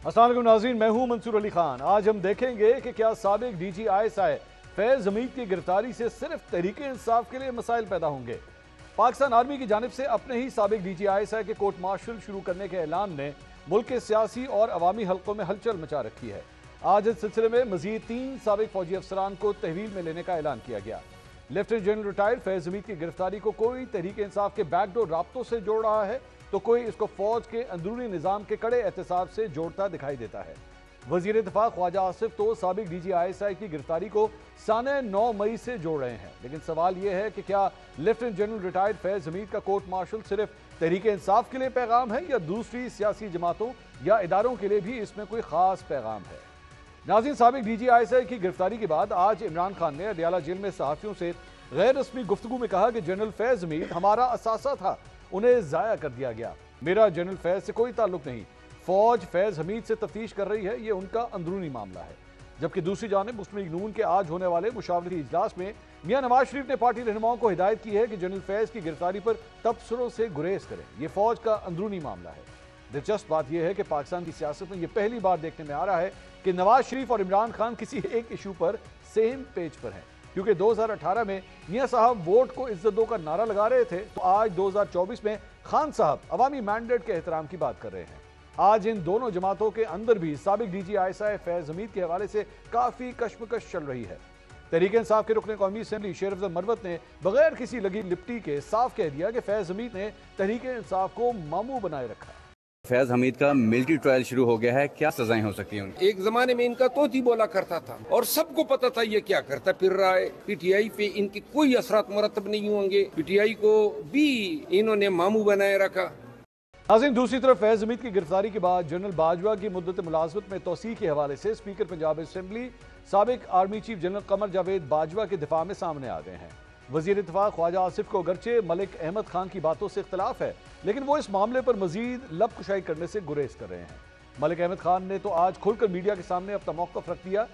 अस्सलाम वालेकुम नाज़रीन, मैं हूं मंसूर अली खान। आज हम देखेंगे कि क्या साबिक डीजी ISI फैज हमीद की गिरफ्तारी से सिर्फ तहरीक इंसाफ के लिए मसाइल पैदा होंगे। पाकिस्तान आर्मी की जानिब से अपने ही साबिक डीजी ISI के कोर्ट मार्शल शुरू करने के ऐलान ने मुल्क के सियासी और अवामी हल्कों में हलचल मचा रखी है। आज इस सिलसिले में मजीद 3 साबिक फौजी अफसरान को तहवील में लेने का ऐलान किया गया। Lieutenant general retired Faiz Hamid की गिरफ्तारी को कोई तहरीक इंसाफ के बैकडोर राब्तों से जोड़ रहा है तो कोई इसको फौज के अंदरूनी निजाम के कड़े एहतसाब से जोड़ता दिखाई देता है। वजीर दिफा ख्वाजा आसिफ तो साबिक डीजी ISI की गिरफ्तारी को साने 9 मई से जोड़ रहे हैं, लेकिन सवाल यह है कि क्या lieutenant general retired Faiz Hamid का कोर्ट मार्शल सिर्फ तहरीक इंसाफ के लिए पैगाम है या दूसरी सियासी जमातों या इदारों के लिए भी इसमें कोई खास पैगाम है। नाज़रीन, साबिक डीजी ISI की गिरफ्तारी के बाद आज इमरान खान ने अडियाला जेल में सहाफियों से गैर रस्मी गुफ्तगू में कहा कि जनरल फैज हमीद हमारा असासा था, उन्हें जाया कर दिया गया। मेरा जनरल फैज से कोई ताल्लुक नहीं, फौज फैज हमीद से तफ्तीश कर रही है, ये उनका अंदरूनी मामला है। जबकि दूसरी जानिब मुस्लिम लीग नून के आज होने वाले मुशावरती इजलास में मियां नवाज शरीफ ने पार्टी रहनुमाओं को हिदायत की है कि जनरल फैज की गिरफ्तारी पर तबसरों से गुरेज करें, यह फौज का अंदरूनी मामला है। दिलचस्प बात यह है कि पाकिस्तान की सियासत में यह पहली बार देखने में आ रहा है कि नवाज शरीफ और इमरान खान किसी एक इशू पर सेम पेज पर हैं, क्योंकि 2018 में मियां साहब वोट को इज्जत दो का नारा लगा रहे थे, तो आज 2024 में खान साहब अवामी मैंडेट के एहतराम की बात कर रहे हैं। आज इन दोनों जमातों के अंदर भी साबिक डीजी ISI फैज हमीद के हवाले से काफी कशमकश चल रही है। तहरीक इंसाफ के रुकने कौमी असेंबली शेर अफजल मरवत ने बगैर किसी लगी लिपटी के साफ कह दिया कि फैज हमीद ने तहरीक इंसाफ को मामू बनाए रखा। फैज हमीद का मिलिट्री ट्रायल शुरू हो गया है, क्या सजाएं हो सकती हैं उनकी? एक जमाने में इनका तोती बोला करता था और सबको पता था ये क्या करता फिर रहा है। PTI पे इनके कोई असरात मुरतब नहीं होंगे, PTI को भी इन्होंने मामू बनाए रखा। नाज़रीन, दूसरी तरफ फैज हमीद की गिरफ्तारी के बाद जनरल बाजवा की मुद्दत मुलाजमत में तोसी के हवाले से स्पीकर पंजाब असेंबली साबिक army chief general Qamar Javed Bajwa के दिफा में सामने आ गए हैं। वजीर इत्तफाक ख्वाजा आसिफ को अगरचे मलिक अहमद खान की बातों से इख्तलाफ है, लेकिन वो इस मामले पर मजीद लबकुशाई करने से गुरेज कर रहे हैं। मलिक अहमद खान ने तो आज खुलकर मीडिया के सामने अपना मौक़िफ़ रख दिया।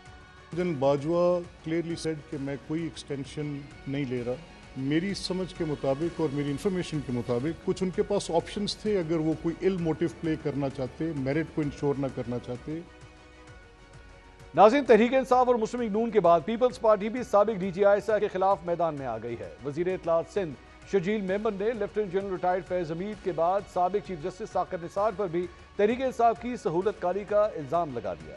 जनरल बाजवा क्लियरली सेड कि मैं कोई एक्सटेंशन नहीं ले रहा। मेरी समझ के मुताबिक और मेरी इंफॉर्मेशन के मुताबिक कुछ उनके पास ऑप्शंस थे, अगर वो कोई इल मोटिव प्ले करना चाहते, मेरिट को इंश्योर ना करना चाहते। नाज़रीन, तहरीक इंसाफ और मुस्लिम लीग नून के बाद पीपल्स पार्टी भी साबिक डीजी ISI के खिलाफ मैदान में आ गई है। वजीर इत्तलात सिंध शजील मेमन ने lieutenant general retired Faiz Hamid के बाद साबिक चीफ जस्टिस साकिब निसार पर भी तहरीक इंसाफ की सहूलतकारी का इल्जाम लगा दिया।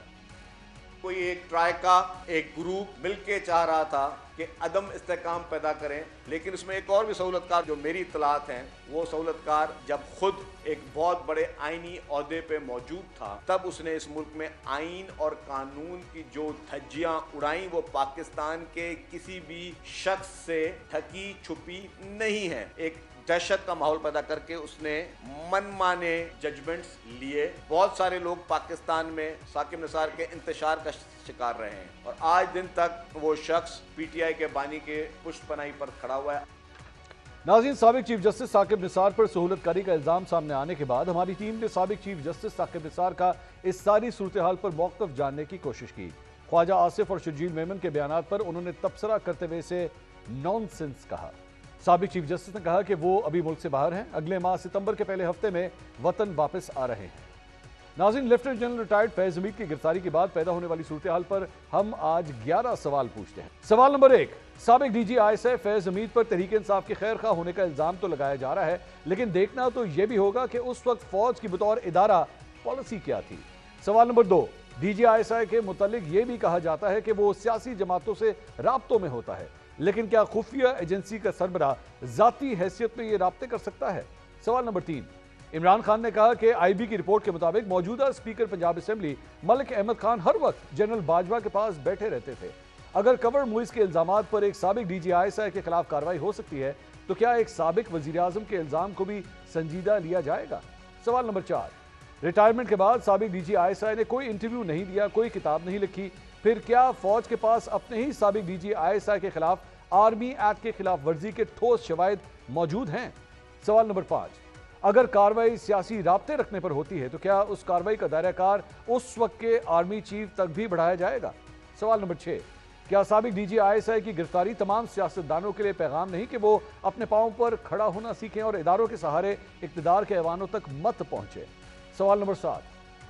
कोई एक ट्राई का एक ग्रुप मिलके चाह रहा था कि अदम इस्तेकाम पैदा करें, लेकिन उसमें एक और भी सहूलतकार जो मेरी इत्तलात हैं, वो सहूलतकार जब खुद एक बहुत बड़े आईनी ओहदे पे मौजूद था, तब उसने इस मुल्क में आइन और कानून की जो धज्जियां उड़ाई वो पाकिस्तान के किसी भी शख्स से ठगी छुपी नहीं है। एक दहशत का माहौल पैदा करके उसने मनमाने जजमेंट्स लिए। बहुत सारे लोग पाकिस्तान में साकिब निसार के इंतशार का शिकार रहे हैं और आज दिन तक वो शख्स PTI के बानी के पुष्टपनाही पर खड़ा हुआ है। नाज़रीन, साबिक चीफ जस्टिस साकिब निसार पर सहूलतकारी का इल्जाम सामने आने के बाद हमारी टीम ने साबिक चीफ जस्टिस साकिब निसार का इस सारी सूरत हाल पर मौक़िफ़ जानने की कोशिश की। ख्वाजा आसिफ और शजील मेमन के बयानात पर उन्होंने तबसरा करते हुए इसे नॉनसेंस कहा। साबिक चीफ जस्टिस ने कहा कि वो अभी मुल्क से बाहर हैं, अगले माह सितंबर के पहले हफ्ते में वतन वापस आ रहे हैं। नाज़रीन, lieutenant general retired Faiz Hamid की गिरफ्तारी के बाद पैदा होने वाली सूरत हाल पर हम आज 11 सवाल पूछते हैं। सवाल नंबर 1, साबिक डीजी ISI फैज हमीद पर तहरीक इंसाफ के खैर खा होने का इल्जाम तो लगाया जा रहा है, लेकिन देखना तो यह भी होगा कि उस वक्त फौज की बतौर इदारा पॉलिसी क्या थी। सवाल नंबर 2, डीजी ISI के मुतालिक यह भी कहा जाता है कि वो सियासी जमातों से राब्तों में होता है, लेकिन क्या खुफिया एजेंसी का सरबराह जाती हैसियत में ये राब्ते कर सकता है। सवाल नंबर 3, इमरान खान ने कहा कि IB की रिपोर्ट के मुताबिक मौजूदा स्पीकर पंजाब असेंबली मलिक अहमद खान हर वक्त जनरल बाजवा के पास बैठे रहते थे। अगर कवर मुइज के इल्जामात पर एक साबिक डीजी ISI के खिलाफ कार्रवाई हो सकती है, तो क्या एक साबिक वजीर आजम के इल्जाम को भी संजीदा लिया जाएगा। सवाल नंबर 4, रिटायरमेंट के बाद साबिक डीजी ISI ने कोई इंटरव्यू नहीं दिया, कोई किताब नहीं लिखी, फिर क्या फौज के पास अपने ही साबिक डीजी ISI के खिलाफ आर्मी एक्ट के खिलाफ वर्जी के ठोस शवाहिद मौजूद हैं। सवाल नंबर 5, अगर कार्रवाई सियासी राब्ते रखने पर होती है, तो क्या उस कार्रवाई का दायरा कार उस वक्त के आर्मी चीफ तक भी बढ़ाया जाएगा। सवाल नंबर 6, क्या साबिक डीजी ISI की गिरफ्तारी तमाम सियासतदानों के लिए पैगाम नहीं कि वो अपने पांव पर खड़ा होना सीखें और इदारों के सहारे इक्तदार के ऐवानों तक मत पहुंचे। सवाल नंबर 7,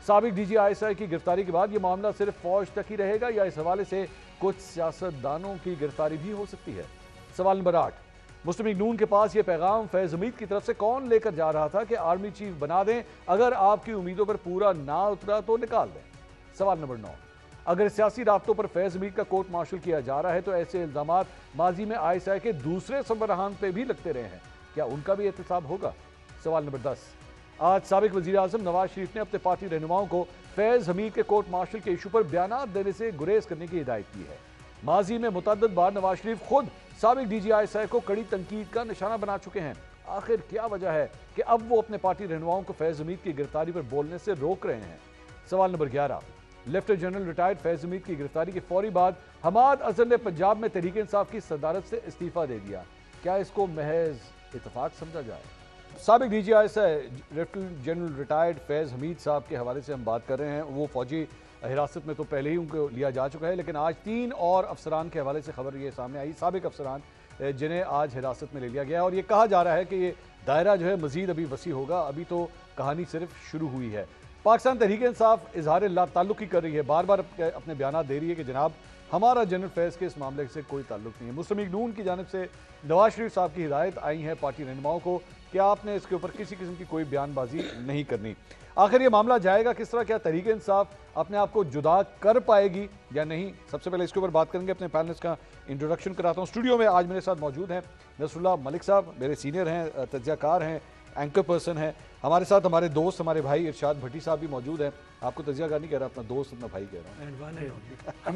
साबिक डीजी आईएसआई की गिरफ्तारी के बाद यह मामला सिर्फ फौज तक ही रहेगा या इस हवाले से कुछ सियासतदानों की गिरफ्तारी भी हो सकती है? सवाल नंबर 8, मुस्लिम लीग नून के पास यह पैगाम फैज हमीद की तरफ से कौन लेकर जा रहा था कि आर्मी चीफ बना दें, अगर आपकी उम्मीदों पर पूरा ना उतरा तो निकाल दें? सवाल नंबर 9, अगर सियासी राब्तों पर फैज हमीद का कोर्ट मार्शल किया जा रहा है तो ऐसे इल्जामात माजी में आईएसआई के दूसरे सरबराहान पे भी लगते रहे हैं, क्या उनका भी एहतसाब होगा? सवाल नंबर 10, आज साबिक वजीर आजम नवाज शरीफ ने अपने पार्टी रहनुमाओं को फैज हमीद के कोर्ट मार्शल के इशू पर बयान देने से गुरेज करने की हिदायत की है। माजी में मुतअद्दिद बार नवाज शरीफ खुद साबिक डीजी आईएसआई को कड़ी तनकीद का निशाना बना चुके हैं। आखिर क्या वजह है कि अब वो अपने पार्टी रहनुमाओं को फैज हमीद की गिरफ्तारी पर बोलने से रोक रहे हैं? सवाल number 11, lieutenant general retired Faiz Hamid की गिरफ्तारी के फौरी बाद हमाद अजहर ने पंजाब में तहरीक इंसाफ की सदारत से इस्तीफा दे दिया, क्या इसको महज इत्तेफाक समझा जाए? साबिक DG ISI lieutenant general retired Faiz Hamid sahab के हवाले से हम बात कर रहे हैं। वो फौजी हिरासत में तो पहले ही उनको लिया जा चुका है, लेकिन आज 3 और अफसरान के हवाले से खबर ये सामने आई, साबिक अफसरान जिन्हें आज हिरासत में ले लिया गया है। और ये कहा जा रहा है कि ये दायरा जो है मजीद अभी वसी होगा, अभी तो कहानी सिर्फ शुरू हुई है। पाकिस्तान तहरीक इंसाफ इजहार ला ताल्लुक ही कर रही है, बार बार अपने बयान दे रही है कि जनाब हमारा जनरल फैज के इस मामले से कोई ताल्लुक नहीं है। मुस्लिम लीग नून की जानिब से नवाज शरीफ साहब की हिदायत आई है पार्टी रहनुमाओं को कि आपने इसके ऊपर किसी किस्म की कोई बयानबाजी नहीं करनी। आखिर ये मामला जाएगा किस तरह, क्या तहरीक इंसाफ अपने आप को जुदा कर पाएगी या नहीं? सबसे पहले इसके ऊपर बात करेंगे। अपने पैनलिस्ट का इंट्रोडक्शन कराता हूँ। स्टूडियो में आज मेरे साथ मौजूद हैं नसरुल्लाह मलिक साहब, मेरे सीनियर हैं, तज्जियाकार हैं, एंकर पर्सन हैं। हमारे साथ हमारे दोस्त, हमारे भाई इरशाद भट्टी साहब भी मौजूद हैं। आपको तज्जियाकार नहीं कह रहा, अपना दोस्त, अपना भाई कह रहा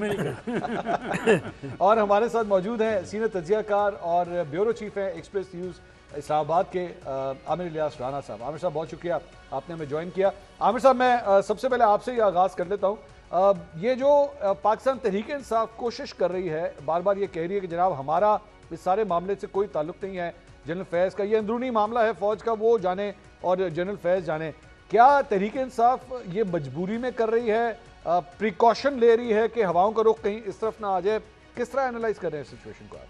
हूँ। और हमारे साथ मौजूद हैं सीनियर तज्जियाकार और ब्यूरो चीफ हैं एक्सप्रेस न्यूज़ इस्लामाबाद के आमिर इलियास राना साहब। आमिर साहब बहुत शुक्रिया आपने हमें ज्वाइन किया। आमिर साहब मैं सबसे पहले आपसे ही आगाज़ कर लेता हूँ। ये जो पाकिस्तान तहरीक इंसाफ कोशिश कर रही है, बार बार ये कह रही है कि जनाब हमारा इस सारे मामले से कोई ताल्लुक नहीं है, जनरल फैज़ का ये अंदरूनी मामला है, फौज का वो जाने और जनरल फैज़ जाने। क्या तहरीक इंसाफ ये मजबूरी में कर रही है, प्रिकॉशन ले रही है कि हवाओं का रुख कहीं इस तरफ ना आ जाए? किस तरह एनालाइज कर रहे हैं सिचुएशन को आप?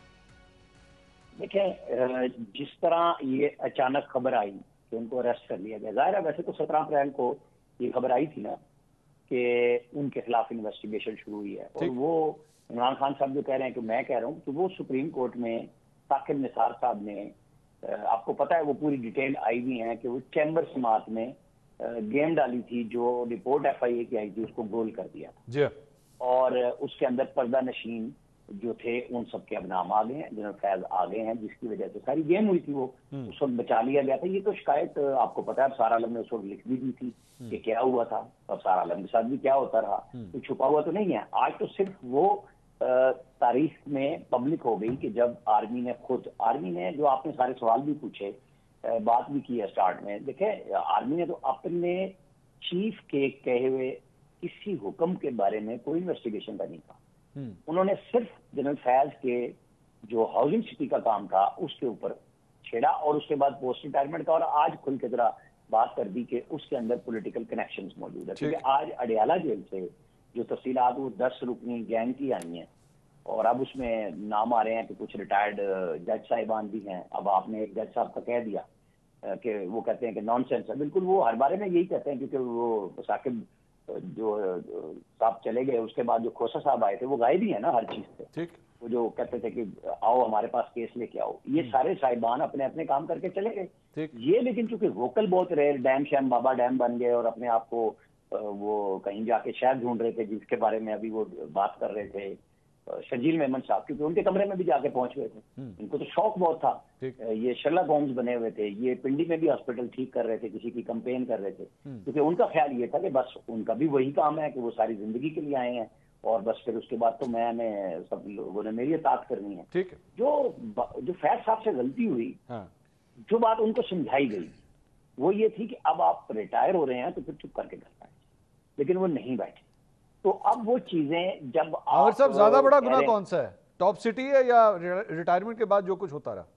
देखें, जिस तरह ये अचानक खबर आई कि उनको अरेस्ट कर लिया गया, जाहिर है वैसे तो 17 अप्रैल को ये खबर आई थी ना कि उनके खिलाफ इन्वेस्टिगेशन शुरू हुई है। और वो इमरान खान साहब जो कह रहे हैं कि मैं कह रहा हूँ, तो वो सुप्रीम कोर्ट में साकिब निसार साहब ने, आपको पता है वो पूरी डिटेल आई हुई है कि वो चैम्बर समात में गेम डाली थी, जो रिपोर्ट FIA की आई थी उसको गोल कर दिया था जी। और उसके अंदर पर्दा नशीन जो थे उन सब के अब नाम आ गए हैं, जनरल फैज आ गए हैं, जिसकी वजह से सारी गेम हुई थी वो उस वक्त बचा लिया गया था। ये तो शिकायत आपको पता है सारा आलम ने उस वक्त लिख भी दी थी कि क्या हुआ था और सारा आलम के साथ भी क्या होता रहा, तो छुपा हुआ तो नहीं है। आज तो सिर्फ वो तारीख में पब्लिक हो गई कि जब आर्मी ने जो आपने सारे सवाल भी पूछे, बात भी की है स्टार्ट में। देखे, आर्मी ने तो अपने चीफ के कहे हुए किसी हुक्म के बारे में कोई इन्वेस्टिगेशन का नहीं कहा। उन्होंने सिर्फ जनरल फैज के जो हाउसिंग सिटी का काम था उसके ऊपर छेड़ा और उसके बाद पोस्ट रिटायरमेंट का, और आज खुल के जरा बात कर दी कि उसके अंदर पॉलिटिकल कनेक्शंस मौजूद है। क्योंकि आज अडियाला जेल से जो तफसीलात वो 10 रुकनी गैंग की आई हैं और अब उसमें नाम आ रहे हैं कि कुछ रिटायर्ड जज साहिबान भी हैं। अब आपने एक जज साहब का कह दिया कि वो कहते हैं कि नॉनसेंस है, बिल्कुल वो हर बारे में यही कहते हैं, क्योंकि वो साकिब जो साहब चले गए उसके बाद जो खोसा साहब आए थे वो गायब ही है ना हर चीज से। ठीक, वो जो कहते थे कि आओ हमारे पास केस लेके आओ, ये सारे साहिबान अपने अपने काम करके चले गए। ये लेकिन चूंकि वोकल बहुत रहे, डैम शैम बाबा डैम बन गए और अपने आप को वो कहीं जाके शहर ढूंढ रहे थे, जिसके बारे में अभी वो बात कर रहे थे शर्जील मेमन साहब, क्योंकि उनके कमरे में भी जाके पहुंच गए थे। इनको तो शौक बहुत था। ये शर्लक होम्स बने हुए थे, ये पिंडी में भी हॉस्पिटल ठीक कर रहे थे, किसी की कंपेन कर रहे थे, क्योंकि उनका ख्याल ये था कि बस उनका भी वही काम है कि वो सारी जिंदगी के लिए आए हैं और बस फिर उसके बाद तो मैंने सब लोगों ने मेरी इताअत करनी है। ठीक है। जो फैज साहब से गलती हुई, जो बात उनको समझाई गई वो ये थी कि अब आप रिटायर हो रहे हैं तो फिर चुप करके घर बैठे, लेकिन वो नहीं बैठे। तो अब वो चीजें जब और सब ज्यादा बड़ा गुनाह कौन सा है, टॉप सिटी है या रिटायरमेंट के बाद जो कुछ होता रहा?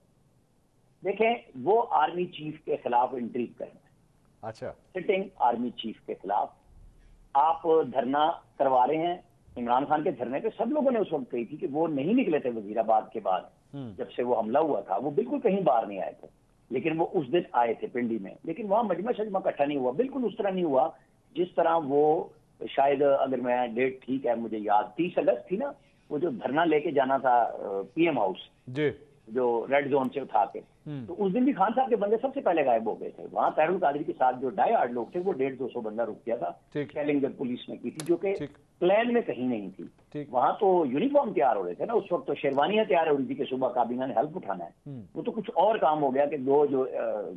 देखें, वो आर्मी चीफ के खिलाफ इंट्रीग करना। अच्छा, सिटिंग आर्मी चीफ के खिलाफ आप धरना करवा रहे हैं। इमरान खान के धरने पे सब लोगों ने उस वक्त कही थी कि वो नहीं निकले थे वजीराबाद के बाद, जब से वो हमला हुआ था वो बिल्कुल कहीं बाहर नहीं आए थे, लेकिन वो उस दिन आए थे पिंडी में, लेकिन वहां मजमा शजमा इकट्ठा नहीं हुआ, बिल्कुल उस तरह नहीं हुआ जिस तरह वो शायद, अगर मैं डेट ठीक है मुझे याद, 30 अगस्त थी ना, वो जो धरना लेके जाना था पीएम हाउस जी, जो रेड जोन से उठा के, तो उस दिन भी खान साहब के बंदे सबसे पहले गायब हो गए थे। वहां तारुल कादरी के साथ जो डाई हार्ड लोग थे वो 150-200 बंदा रुक गया था। स्पेलिंग जब पुलिस ने की थी, जो कि प्लान में कहीं नहीं थी। वहां तो यूनिफॉर्म तैयार हो रहे थे ना उस वक्त, तो शेरवानियां तैयार हो रही थी कि सुबह काबीना ने हेल्प उठाना है। वो तो कुछ और काम हो गया कि दो जो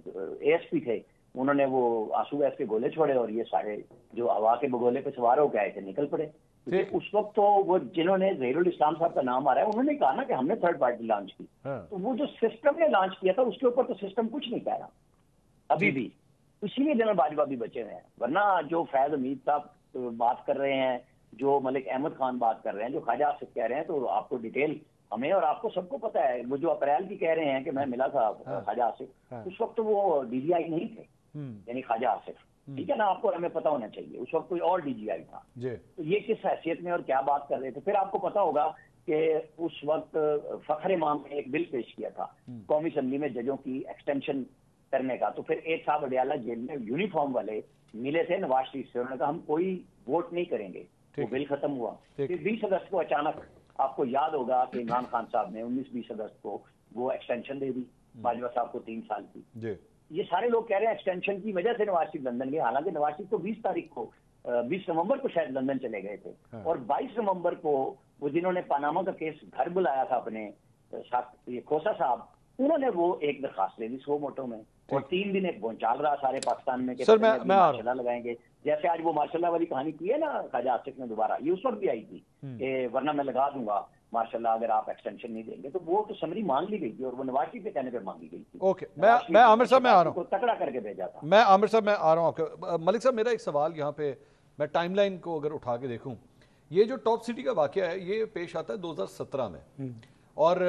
एएसपी थे उन्होंने वो आंसू गैस के गोले छोड़े और ये सारे जो हवा के बगोले पे सवार होकर आए थे निकल पड़े। उस वक्त तो वो जिन्होंने जहीरुल इस्लाम साहब का नाम आ रहा है, उन्होंने कहा ना कि हमने थर्ड पार्टी लॉन्च की। तो वो जो सिस्टम ने लॉन्च किया था उसके ऊपर तो सिस्टम कुछ नहीं कह रहा अभी भी, इसीलिए जनरल बाजवा भी बचे हुए हैं। वरना जो फैज हमीद साहब बात कर रहे हैं, जो मलिक अहमद खान बात कर रहे हैं, जो ख्वाजा आसिफ कह रहे हैं, तो आपको डिटेल हमें और आपको सबको पता है। वो जो अप्रैल की कह रहे हैं कि मैं मिला था ख्वाजा आसिफ, उस वक्त तो वो डीजीआई नहीं थे, यानी ख्वाजा आसिफ, ठीक है ना, आपको हमें पता होना चाहिए। उस वक्त कोई और डीजीआई था। तो ये किस हैसियत में और क्या बात कर रहे थे। फिर आपको पता होगा कि उस वक्त फखर इमाम ने एक बिल पेश किया था कौमी असम्बली में जजों की एक्सटेंशन करने का। तो फिर एक साहब अडियाला जेल में यूनिफॉर्म वाले मिले थे नवाज शरीफ से, उन्होंने कहा हम कोई वोट नहीं करेंगे। वो बिल खत्म हुआ। फिर 20 अगस्त को अचानक आपको याद होगा कि इमरान खान साहब ने 19-20 अगस्त को वो एक्सटेंशन दे दी बाजवा साहब को 3 साल की। ये सारे लोग कह रहे हैं एक्सटेंशन की वजह से नवाज शरीफ लंदन गए, हालांकि नवाज शरीफ तो 20 तारीख को 20 नवंबर को शायद लंदन चले गए थे। और 22 नवंबर को वो जिन्होंने पनामा का केस घर बुलाया था अपने साथ, ये खोसा साहब, उन्होंने वो एक दरखास्त ले दी सो मोटो में, और 3 दिन एक भूचाल रहा सारे पाकिस्तान में कि सर मैं मार्शल्लाह लगाएंगे। जैसे आज वो मार्शल्लाह वाली कहानी की है ना ख्वाजा आसिफ ने दोबारा, ये उस वक्त भी आई थी कि वरना मैं लगा दूंगा मार्शल्लाह अगर आप एक्सटेंशन नहीं देंगे। तो वो तो समरी मांग ली गई थी और वो नवाज शरीफ के कहने पे मांगी गई थी। ओके, मैं आमिर साहब में आ रहा हूँ, तकड़ा करके भेजा था। मैं आमिर साहब में आ रहा हूँ आपके। मलिक साहब मेरा एक सवाल यहाँ पे, मैं टाइमलाइन को अगर उठा के देखूँ, ये जो टॉप सिटी का वाकया है ये पेश आता है 2017 में, और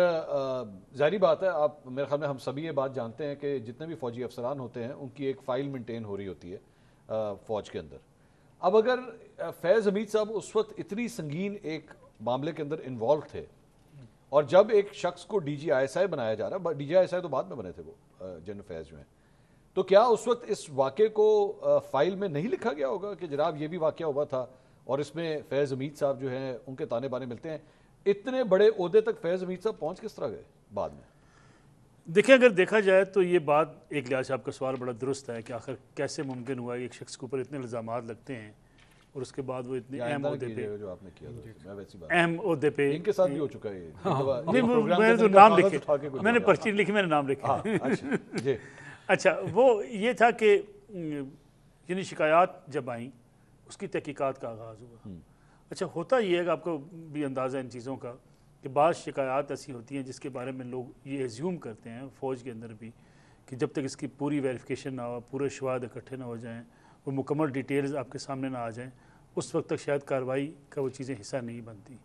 जाहिर बात है, आप मेरे ख्याल में हम सभी ये बात जानते हैं कि जितने भी फौजी अफसरान होते हैं उनकी एक फ़ाइल मेंटेन हो रही होती है फ़ौज के अंदर। अब अगर फैज़ हमीद साहब उस वक्त इतनी संगीन एक मामले के अंदर इन्वॉल्व थे, और जब एक शख्स को DGISI बनाया जा रहा है, DGISI तो बाद में बने थे वो जनरल फैज़ में, तो क्या उस वक्त इस वाक़े को फाइल में नहीं लिखा गया होगा कि जनाब ये भी वाक़या हुआ था और इसमें फैज़ हमीद साहब जो हैं उनके ताने बाने मिलते हैं। इतने बड़े ओहदे तक फैज़ हमीद साहब पहुँच किस तरह गए बाद में? देखिए, अगर देखा जाए तो ये बात एक लिहाज से आपका सवाल बड़ा दुरुस्त है कि आखिर कैसे मुमकिन हुआ एक शख्स के ऊपर इतने इल्ज़ामात लगते हैं और उसके बाद वो इतने अहम ओहदे पे, जो आपने किया था, वैसी बात अहम ओहदे पे, इनके साथ भी हो चुका है। नहीं, मैंने तो नाम लिखे, मैंने पर्ची लिखी, मैंने नाम लिखे। अच्छा, वो ये था कि यानी शिकायत जब आई उसकी तहकीकात का आगाज़ हुआ। अच्छा, होता ये है कि आपको भी अंदाज़ा इन चीज़ों का कि बाज़ शिकायत ऐसी होती हैं जिसके बारे में लोग ये एज्यूम करते हैं फ़ौज के अंदर भी कि जब तक इसकी पूरी वेरिफिकेशन ना हो, पूरे शवाहद इकट्ठे ना हो जाएँ, वो मुकम्मल डिटेल्स आपके सामने ना आ जाएँ, उस वक्त तक शायद कार्रवाई का वो चीज़ें हिस्सा नहीं बनती।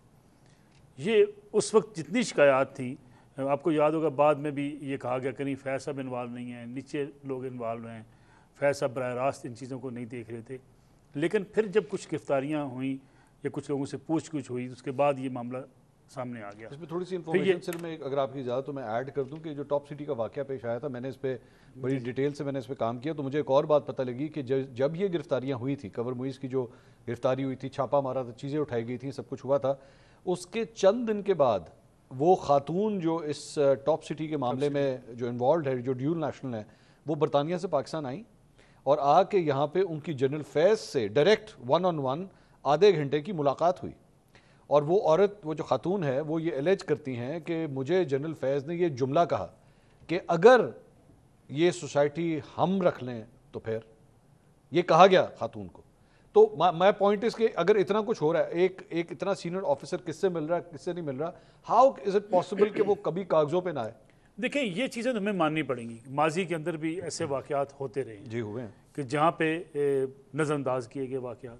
ये उस वक्त जितनी शिकायत थी, आपको याद होगा बाद में भी ये कहा गया कि नहीं फैज़ साहब इन्वॉल्व नहीं है, नीचे लोग इन्वॉल्व हैं, फैज़ साहब बराह रास्त इन चीज़ों को नहीं देख रहे थे। लेकिन फिर जब कुछ गिरफ्तारियाँ हुई या कुछ लोगों से पूछ-गुछ हुई, उसके बाद ये मामला सामने आ गया। इसमें थोड़ी सी इन्फॉर्मेशन सिर्फ मैं अगर आपकी इजाज़त तो मैं ऐड कर दूं कि जो टॉप सिटी का वाकया पेश आया था, मैंने इस पर बड़ी डिटेल से मैंने इस पर काम किया, तो मुझे एक और बात पता लगी कि जब ये गिरफ्तारियाँ हुई थी, कवर मुइज़ की जो गिरफ्तारी हुई थी, छापा मारा था, चीज़ें उठाई गई थी, सब कुछ हुआ था, उसके चंद दिन के बाद वो खातून जो इस टॉप सिटी के मामले में जो इन्वॉल्व है, जो ड्यूल नेशनल है, वो बरतानिया से पाकिस्तान आई और आके यहाँ पे उनकी जनरल फैज़ से डायरेक्ट 1-on-1 आधे घंटे की मुलाकात हुई। और वो औरत, वो जो खातून है, वो ये एलेज करती हैं कि मुझे जनरल फैज़ ने ये जुमला कहा कि अगर ये सोसाइटी हम रख लें तो फिर, ये कहा गया खातून को। तो मैं पॉइंट इसके, अगर इतना कुछ हो रहा है, एक इतना सीनियर ऑफिसर किससे मिल रहा है, किससे नहीं मिल रहा, हाउ इज़ इट पॉसिबल कि वो कभी कागज़ों पे ना आए? देखें, ये चीज़ें हमें माननी पड़ेंगी। माजी के अंदर भी ऐसे वाक़यात होते रहे जी, हुए हैं कि जहाँ पे नज़रअंदाज किए गए वाक़यात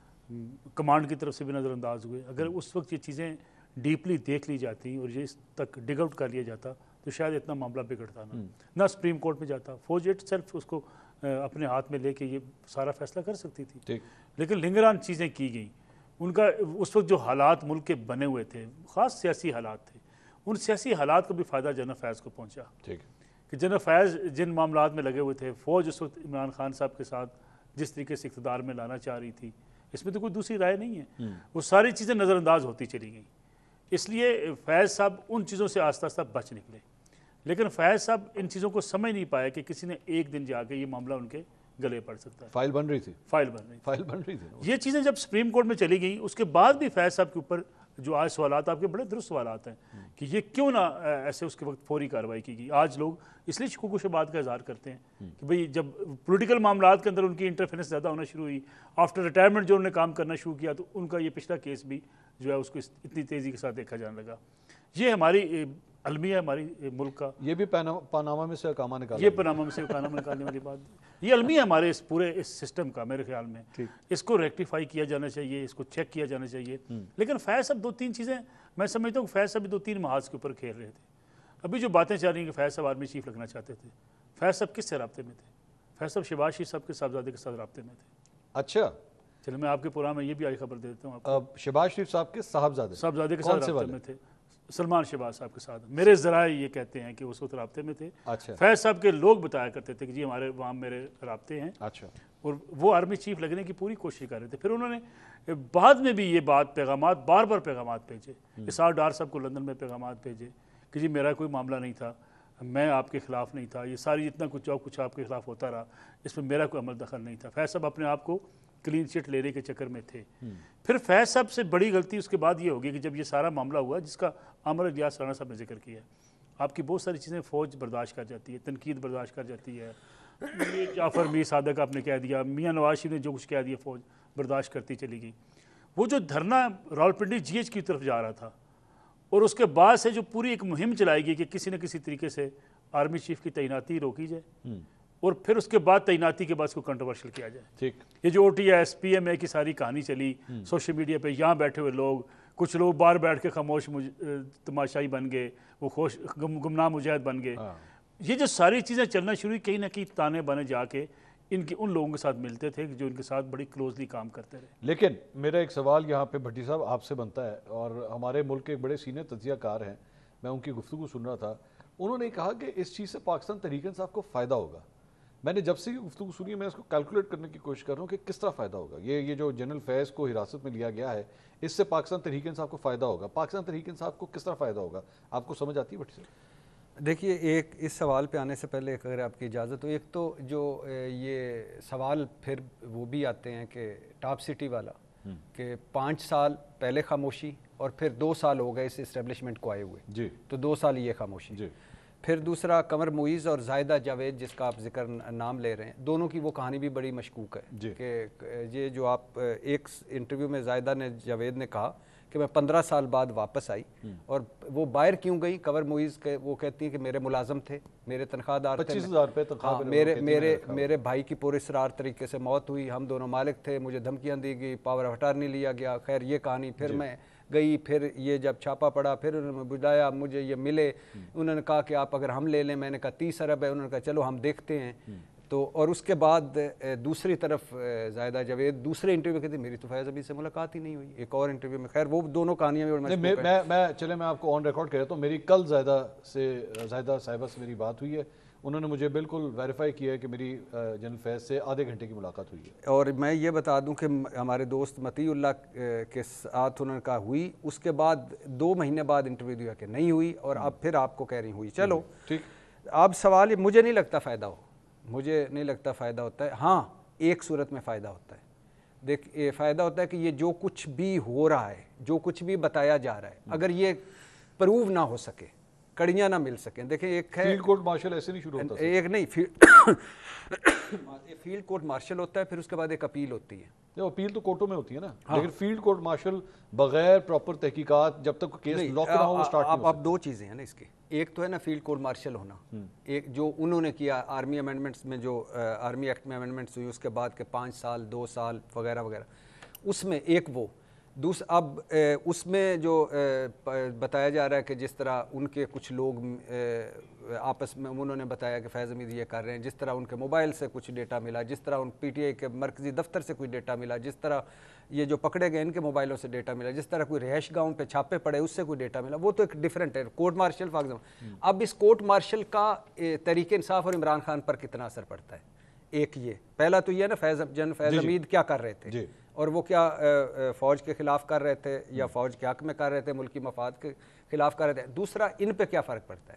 कमांड की तरफ से भी नज़रअंदाज हुए। अगर उस वक्त ये चीज़ें डीपली देख ली जाती और ये इस तक डिग आउट कर लिया जाता तो शायद इतना मामला बिगड़ता ना सुप्रीम कोर्ट में जाता, फौज इट सेल्फ उसको अपने हाथ में लेके ये सारा फैसला कर सकती थी। लेकिन लिंगरान चीज़ें की गई। उनका उस वक्त जो हालात मुल्क के बने हुए थे, ख़ास सियासी हालात थे, उन सियासी हालात को भी फ़ायदा जनरल फैज़ को पहुँचा कि जनरल फैज़ जिन मामलात में लगे हुए थे, फ़ौज उस वक्त इमरान खान साहब के साथ जिस तरीके से इक़्तिदार में लाना चाह रही थी, इसमें तो कोई दूसरी राय नहीं है। वो सारी चीज़ें नज़रअंदाज होती चली गई। इसलिए फैज़ साहब उन चीज़ों से आस्ता आस्ता बच निकले, लेकिन फैज़ साहब इन चीज़ों को समझ नहीं पाया कि किसी ने एक दिन जाके ये मामला उनके गले पड़ सकता है। फाइल बन रही थी, फाइल बन रही थी। ये चीज़ें जब सुप्रीम कोर्ट में चली गई, उसके बाद भी फैज़ साहब के ऊपर जो आज सवालात आपके बड़े दुरुस्त सवालात हैं कि ये क्यों ना ऐसे उसके वक्त फौरी कार्रवाई की गई। आज लोग इसलिए शुकूक शुबात का इजहार करते हैं कि भाई जब पॉलिटिकल मामलात के अंदर उनकी इंटरफेरेंस ज़्यादा होना शुरू हुई, आफ्टर रिटायरमेंट जो उन्होंने काम करना शुरू किया, तो उनका ये पिछला केस भी जो है उसको इतनी तेज़ी के साथ देखा जाने लगा। ये हमारी अलमिया है हमारी मुल्क का। ये भी पनामा में से कामा निकाला, ये पनामा में से कामा निकालने वाली बात, ये अलमिया हमारे इस पूरे इस सिस्टम का मेरे ख्याल में। इसको रेक्टिफाई किया जाना चाहिए, इसको चेक किया जाना चाहिए। लेकिन फैज़ साहब 2-3 चीज़ें मैं समझता हूँ फैज़ साहब 2-3 महाज के ऊपर खेल रहे थे। अभी जो बातें चल रही हैं कि फैज़ साहब आर्मी चीफ लगना चाहते थे, फैज़ साहब किससे रब्ते में थे? फैज़ साहब शहबाज शरीफ साहब के साहबजादे के साथ रब्ते में थे। अच्छा, चलो मैं आपके प्रोग्राम में ये भी आई खबर दे देता हूँ। अब शहबाज शरीफ साहब के साहबजादे के साथ रब्ते में थे, सलमान शहबाज साहब के साथ। मेरे ज़राए ये कहते हैं कि उस वक्त राब्ते में थे। अच्छा। फैज़ साहब के लोग बताया करते थे कि जी हमारे वहाँ मेरे राब्ते हैं। अच्छा। और वो आर्मी चीफ लगने की पूरी कोशिश कर रहे थे। फिर उन्होंने बाद में भी ये बात पैगामात बार बार भेजे, इसार डार साहब को लंदन में पैगामात भेजे कि जी मेरा कोई मामला नहीं था, मैं आपके खिलाफ नहीं था, ये सारी जितना कुछ आपके खिलाफ होता रहा, इसमें मेरा कोई अमल दखल नहीं था। फैज़ साहब अपने आप को क्लीन चिट लेने के चक्कर में थे। फिर फैज़ साहब से बड़ी गलती उसके बाद ये होगी कि जब ये सारा मामला हुआ जिसका आमर इलियास राणा साहब ने जिक्र किया, आपकी बहुत सारी चीज़ें फ़ौज बर्दाश्त कर जाती है, तनकीद बर्दाश्त कर जाती है। ये जाफ़र मीर सादक आपने कह दिया, मियाँ नवाज शरीफ ने जो कुछ कह दिया फ़ौज बर्दाश्त करती चली गई। वो जो धरना रावलपिंडी GH की तरफ जा रहा था और उसके बाद से जो पूरी एक मुहिम चलाई गई कि किसी न किसी तरीके से आर्मी चीफ की तैनाती रोकी जाए और फिर उसके बाद तैनाती के बाद उसको कंट्रोवर्शियल किया जाए। ठीक, ये जो OTS PMA की सारी कहानी चली सोशल मीडिया पे, यहाँ बैठे हुए लोग, कुछ लोग बाहर बैठ के खामोश तमाशाई बन गए, वो खुश गुमनाम मुजाहिद बन गए। ये जो सारी चीज़ें चलना शुरू हुई, कहीं ना कहीं ताने बने जाके इनके उन लोगों के साथ मिलते थे जो इनके साथ बड़ी क्लोजली काम करते रहे। लेकिन मेरा एक सवाल यहाँ पे भट्टी साहब आपसे बनता है, और हमारे मुल्क के एक बड़े सीनियर तज्जियाकार हैं, मैं उनकी गुफ्तगू सुन रहा था, उन्होंने कहा कि इस चीज़ से पाकिस्तान तहरीक इंसाफ को फ़ायदा होगा। मैंने जब से ये गुफ्तगू सुनी मैं इसको कैलकुलेट करने की कोशिश कर रहा हूँ कि किस तरह फ़ायदा होगा। ये जो जनरल फैज़ को हिरासत में लिया गया है, इससे पाकिस्तान तहरीक इंसाफ को फ़ायदा होगा। पाकिस्तान तहरीक इंसाफ को किस तरह फ़ायदा होगा, आपको समझ आती है भट्टी साहब? देखिए, एक इस सवाल पे आने से पहले अगर आपकी इजाज़त हो, एक तो जो ये सवाल फिर वो भी आते हैं कि टॉप सिटी वाला कि 5 साल पहले खामोशी और फिर 2 साल हो गए इस इस्टेब्लिशमेंट को आए हुए जी, तो 2 साल ये खामोशी जी। फिर दूसरा कमर मुइज़ और जायदा जावेद जिसका आप जिक्र नाम ले रहे हैं, दोनों की वो कहानी भी बड़ी मशकूक है कि ये जो आप एक इंटरव्यू में जायदा ने जावेद ने कहा कि मैं 15 साल बाद वापस आई, और वो बाहर क्यों गई, कमर मुइज़ के वो कहती हैं कि मेरे मुलाजम थे, मेरे तनख्वाहदार थे, 25,000 रुपये तनख्वाह, मेरे भाई की पुरस्रार तरीके से मौत हुई, हम दोनों मालिक थे, मुझे धमकियाँ दी गई, पावर ऑफ अटॉर्नी लिया गया। खैर ये कहानी, फिर मैं गई, फिर ये जब छापा पड़ा, फिर उन्होंने बुलाया, मुझे ये मिले, उन्होंने कहा कि आप अगर हम ले लें, मैंने कहा 30 अरब है, उन्होंने कहा चलो हम देखते हैं। तो और उसके बाद दूसरी तरफ जायदा जावेद दूसरे इंटरव्यू में कहती मेरी तो फैज़ अभी से मुलाकात ही नहीं हुई, एक और इंटरव्यू में। खैर वो दोनों कहानियाँ भी मैं आपको ऑन रिकॉर्ड कह रहा हूँ, मेरी कल जायदा साहिबा से मेरी बात हुई है, उन्होंने मुझे बिल्कुल वेरीफाई किया है कि मेरी जनरल फैज़ से आधे घंटे की मुलाकात हुई है। और मैं ये बता दूं कि हमारे दोस्त मतीउल्लाह के साथ उन्होंने कहा हुई, उसके बाद 2 महीने बाद इंटरव्यू दिया कि नहीं हुई, और अब फिर आपको कह रही हुई। चलो ठीक, अब सवाल मुझे नहीं लगता फ़ायदा हो, मुझे नहीं लगता फ़ायदा होता है। हाँ, एक सूरत में फ़ायदा होता है, देखिए फ़ायदा होता है कि ये जो कुछ भी हो रहा है, जो कुछ भी बताया जा रहा है, अगर ये प्रूव ना हो सके, कड़ियाँ ना मिल सकें। देखें, एक है फील्ड कोर्ट मार्शल, ऐसे नहीं शुरू होता, एक नहीं फील्ड कोर्ट मार्शल होता है, फिर उसके बाद एक अपील होती है। अपील तो कोर्टों में होती है ना, हाँ। लेकिन फील्ड कोर्ट मार्शल बगैर प्रॉपर तहकीकात जब तक केस लॉक ना हो स्टार्ट नहीं हो सकता। अब 2 चीज़ें हैं ना इसकी, एक तो है ना फील्ड कोर्ट मार्शल होना, एक जो उन्होंने किया आर्मी अमेंडमेंट्स में, जो आर्मी एक्ट में अमेंडमेंट्स हुई उसके बाद के 5 साल 2 साल वगैरह वगैरह, उसमें एक वो दूसरा। अब उसमें जो बताया जा रहा है कि जिस तरह उनके कुछ लोग आपस में उन्होंने बताया कि फैज़ हमीद ये कर रहे हैं, जिस तरह उनके मोबाइल से कुछ डेटा मिला, जिस तरह उन PTI के मरकज़ी दफ्तर से कुछ डेटा मिला, जिस तरह ये जो पकड़े गए इनके मोबाइलों से डेटा मिला, जिस तरह कोई रिहाइश गाँव पे छापे पड़े उससे कोई डेटा मिला, वो तो एक डिफरेंट है। कोर्ट मार्शल फॉर एग्जाम्पल, अब इस कोर्ट मार्शल का तहरीक इंसाफ और इमरान खान पर कितना असर पड़ता है, एक ये पहला तो ये ना फैज़ हमीद क्या कर रहे थे और वो क्या फ़ौज के ख़िलाफ़ कर रहे थे या फ़ौज के हक़ में कर रहे थे, मुल्की मफाद के ख़िलाफ़ कर रहे थे। दूसरा, इन पे क्या फ़र्क पड़ता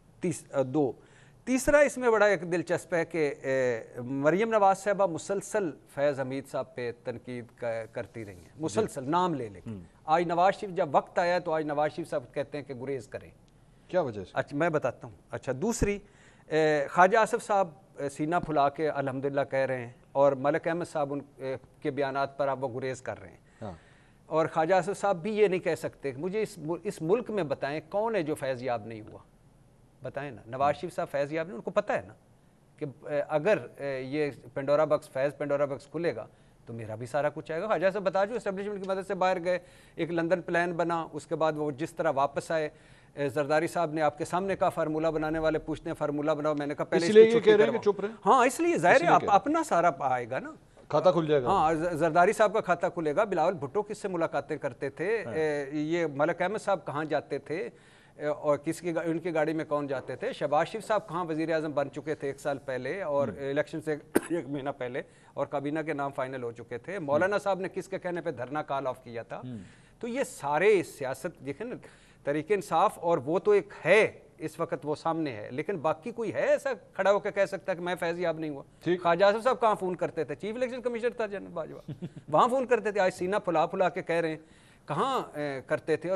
है। तीसरा इसमें बड़ा एक दिलचस्प है कि मरीम नवाज़ साहबा मुसलसल फैज़ हमीद साहब पे तनकीद करती रही हैं, मुसलसल नाम ले लेके। आज नवाज शरीफ जब वक्त आया तो आज नवाज शरीफ साहब कहते हैं कि गुरेज करें। क्या वजह से? अच्छा मैं बताता हूँ। अच्छा, दूसरी, ख्वाजा आसिफ साहब सीना फुला के अल्हम्दुलिल्लाह कह रहे हैं और मलिक अहमद साहब उन के बयानात पर आप वो गुरेज कर रहे हैं। हाँ। और ख्वाजा आसिफ साहब भी ये नहीं कह सकते। मुझे इस मुल्क में बताएं कौन है जो फैज़ याब नहीं हुआ, बताएं ना। नवाज शरीफ साहब फैज़ याब नहीं, उनको पता है ना कि अगर ये पेंडोरा बक्स खुलेगा तो मेरा भी सारा कुछ आएगा। ख्वाजा साहब बता जो एस्टेब्लिशमेंट की मदद से बाहर गए, एक लंदन प्लान बना, उसके बाद वो जिस तरह वापस आए, जरदारी साहब ने आपके सामने कहा फार्मूला बनाने वाले पूछते हैं फार्मूला बनाओ, मैंने कहा पहले इसलिए ये कह रहे हैं कि चुप रहे। हाँ, इसलिए जाहिर है आप अपना सारा आएगा ना, खाता खुल जाएगा। हाँ, जरदारी साहब का खाता खुलेगा। बिलावल भुट्टो किससे मुलाकातें करते थे, ये मलिक अहमद साहब कहाँ जाते थे और उनकी गाड़ी में कौन जाते थे, शहबाज शरीफ साहब कहाँ वज़ीर आज़म बन चुके थे 1 साल पहले और इलेक्शन से 1 महीना पहले और काबीना के नाम फाइनल हो चुके थे, मौलाना साहब ने किसके कहने पे धरना कॉल ऑफ किया था। तो ये सारे सियासत देखें ना, तरीके इंसाफ, और वो तो एक है इस वक्त वो सामने है, लेकिन बाकी कोई है ऐसा खड़ा होकर कह सकता है कि मैं फैज़ याब नहीं हुआ। ख्वाजा आसिफ साहब कहाँ फ़ोन करते थे, चीफ इलेक्शन कमिश्नर था जनरल बाजवा, वहाँ फ़ोन करते थे। आज सीना फुला के कह रहे हैं कहाँ करते थे।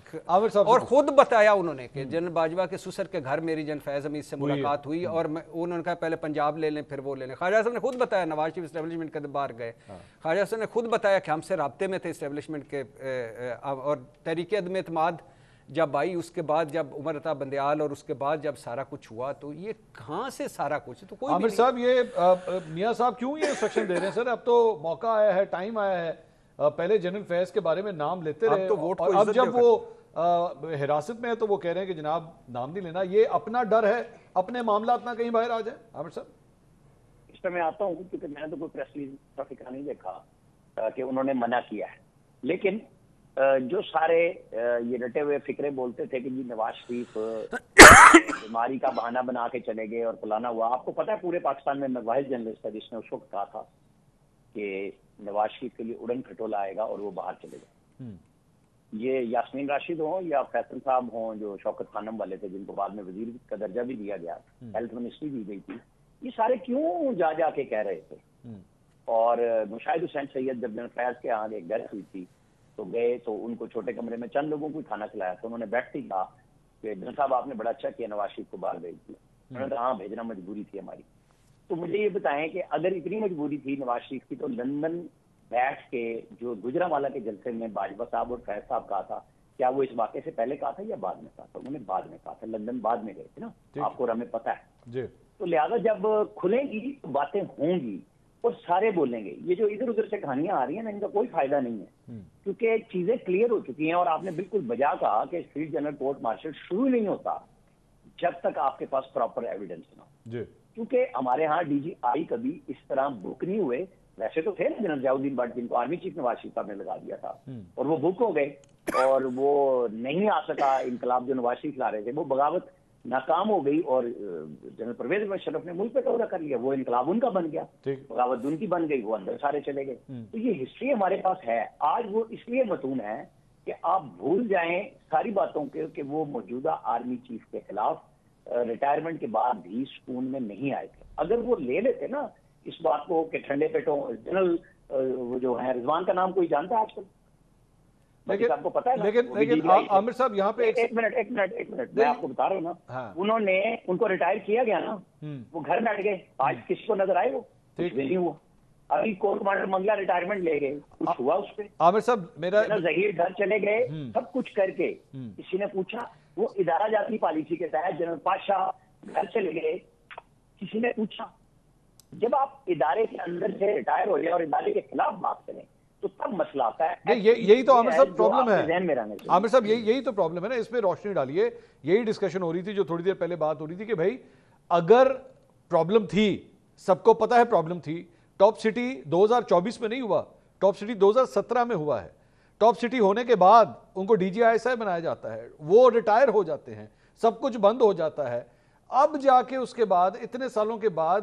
और खुद बताया उन्होंने कि जनरल बाजवा के ससुर के घर मेरी जन फैज़ हमीद से मुलाकात हुई और उन्होंने कहा पहले पंजाब ले लें फिर वो ले लें। ख्वाजा साहब ने खुद बताया, नवाज शरीफ इस्टेब्लिशमेंट के बाहर गए, ख्वाजा साहब ने खुद बताया कि हमसे राब्ते में थे इस्टेब्लिशमेंट के, और तहरीक अदम एतमाद जब आई, उसके बाद जब उमर अता बंदयाल और उसके बाद जब सारा कुछ हुआ, तो ये कहाँ से सारा कुछ। तो कोई आमिर साहब, ये मियाँ साहब क्यों ये इंस्ट्रक्शन दे रहे हैं? सर अब तो मौका आया है, टाइम आया है, पहले जनरल फैज के बारे में नाम लेते रहे, तो वोट और अब जब वो हिरासत में है तो वो कह रहे हैं कि जनाब नाम नहीं लेना। ये अपना डर है अपने मामला ना कहीं बाहर आ जाए। आमिर साहब, इस पर मैं आता हूँ क्योंकि मैंने तो कोई प्रेस रिलीज का फिक्र नहीं देखा कि उन्होंने मना किया है, लेकिन जो सारे ये रटे हुए फिक्रे बोलते थे कि जी नवाज शरीफ बीमारी का बहाना बना के चले गए और फलाना हुआ। आपको पता है पूरे पाकिस्तान में मैं वाहिद जर्नलिस्ट था जिसने उस वक्त कहा था कि नवाज शरीफ के लिए उड़न खटोला आएगा और वो बाहर चले गए। ये यास्मीन राशिद हो या फैसल साहब हो जो शौकत खानम वाले थे जिनको बाद में वजीर का दर्जा भी दिया गया, हेल्थ मिनिस्ट्री दी गई थी, ये सारे क्यों जा के कह रहे थे। और मुशाहिद हुसैन सैयद जब जनरल फैज के यहाँ एक डेथ हुई थी तो गए तो उनको छोटे कमरे में चंद लोगों को खाना खिलाया था। उन्होंने बैठते ही कहा कि जनरल साहब आपने बड़ा अच्छा किया नवाज शरीफ को बाहर भेज दिया। उन्होंने कहा हाँ भेजना मजबूरी थी हमारी। तो मुझे ये बताएं कि अगर इतनी मजबूरी थी नवाज शरीफ की तो लंदन बैठ के जो गुजरांवाला के जलसे में बाजवा साहब और फैज साहब कहा था, क्या वो इस वाक़े से पहले कहा था या बाद में कहा था? उन्होंने बाद में कहा था, लंदन बाद में गए थे ना, आपको और हमें पता है। तो लिहाजा जब खुलेंगी तो बातें होंगी और सारे बोलेंगे। ये जो इधर उधर से कहानियां आ रही हैं ना, इनका कोई फायदा नहीं है क्योंकि चीजें क्लियर हो चुकी हैं। और आपने बिल्कुल बजा कहा कि फील्ड जनरल कोर्ट मार्शल शुरू नहीं होता जब तक आपके पास प्रॉपर एविडेंस ना हो, क्योंकि हमारे यहाँ DGI कभी इस तरह बुक नहीं हुए। वैसे तो थे ना जनरल जयाउद्दीन भट्ट जिनको आर्मी चीफ नवाज शरीफ साहब ने लगा दिया था और वो बुक हो गए और वो नहीं आ सका। इनकलाब जो नवाज शरीफ ला रहे थे वो बगावत नाकाम हो गई और जनरल परवेज मुशर्रफ ने मुल्क पे कब्जा कर लिया। वो इनकलाब उनका बन गया, बगावत उनकी बन गई, वो अंदर सारे चले गए। तो ये हिस्ट्री हमारे पास है। आज वो इसलिए मतून है कि आप भूल जाएं सारी बातों के कि वो मौजूदा आर्मी चीफ के खिलाफ रिटायरमेंट के बाद भी सुकून में नहीं आए थे। अगर वो ले लेते ना इस बात को कि ठंडे पेटों जनरल वो जो है रिजवान का नाम कोई जानता है आजकल? लेकिन आपको पता है ना, लेकिन आमिर साहब यहाँ पे एक मिनट मैं आपको बता रहा हूँ ना। हाँ। उन्होंने उनको रिटायर किया गया ना, वो घर बैठ गए। आज किसको नजर आए? वो कुछ भी नहीं हुआ। अभी कोर कमांडर मंगला रिटायरमेंट ले गए, कुछ हुआ उस पर? आमिर साहब मेरा जहीर घर चले गए, सब कुछ करके किसी ने पूछा? वो इदारा जाती पॉलिसी के तहत जनरल पाशाह घर चले गए, किसी ने पूछा? जब आप इदारे के अंदर से रिटायर हो जाए और इदारे के खिलाफ बात करें तो तब मसला आता है। यही तो आमिर साहब प्रॉब्लम है। आमिर साहब यही तो प्रॉब्लम है ना, इस पे रोशनी डालिए। यही डिस्कशन हो रही थी जो थोड़ी देर पहले बात हो रही थी कि भाई अगर प्रॉब्लम थी, सबको पता है प्रॉब्लम थी। टॉप सिटी 2024 में नहीं हुआ, टॉप सिटी 2017 में हुआ है। टॉप सिटी होने के बाद उनको DGI बनाया जाता है, वो रिटायर हो जाते हैं, सब कुछ बंद हो जाता है। अब जाके उसके बाद इतने सालों के बाद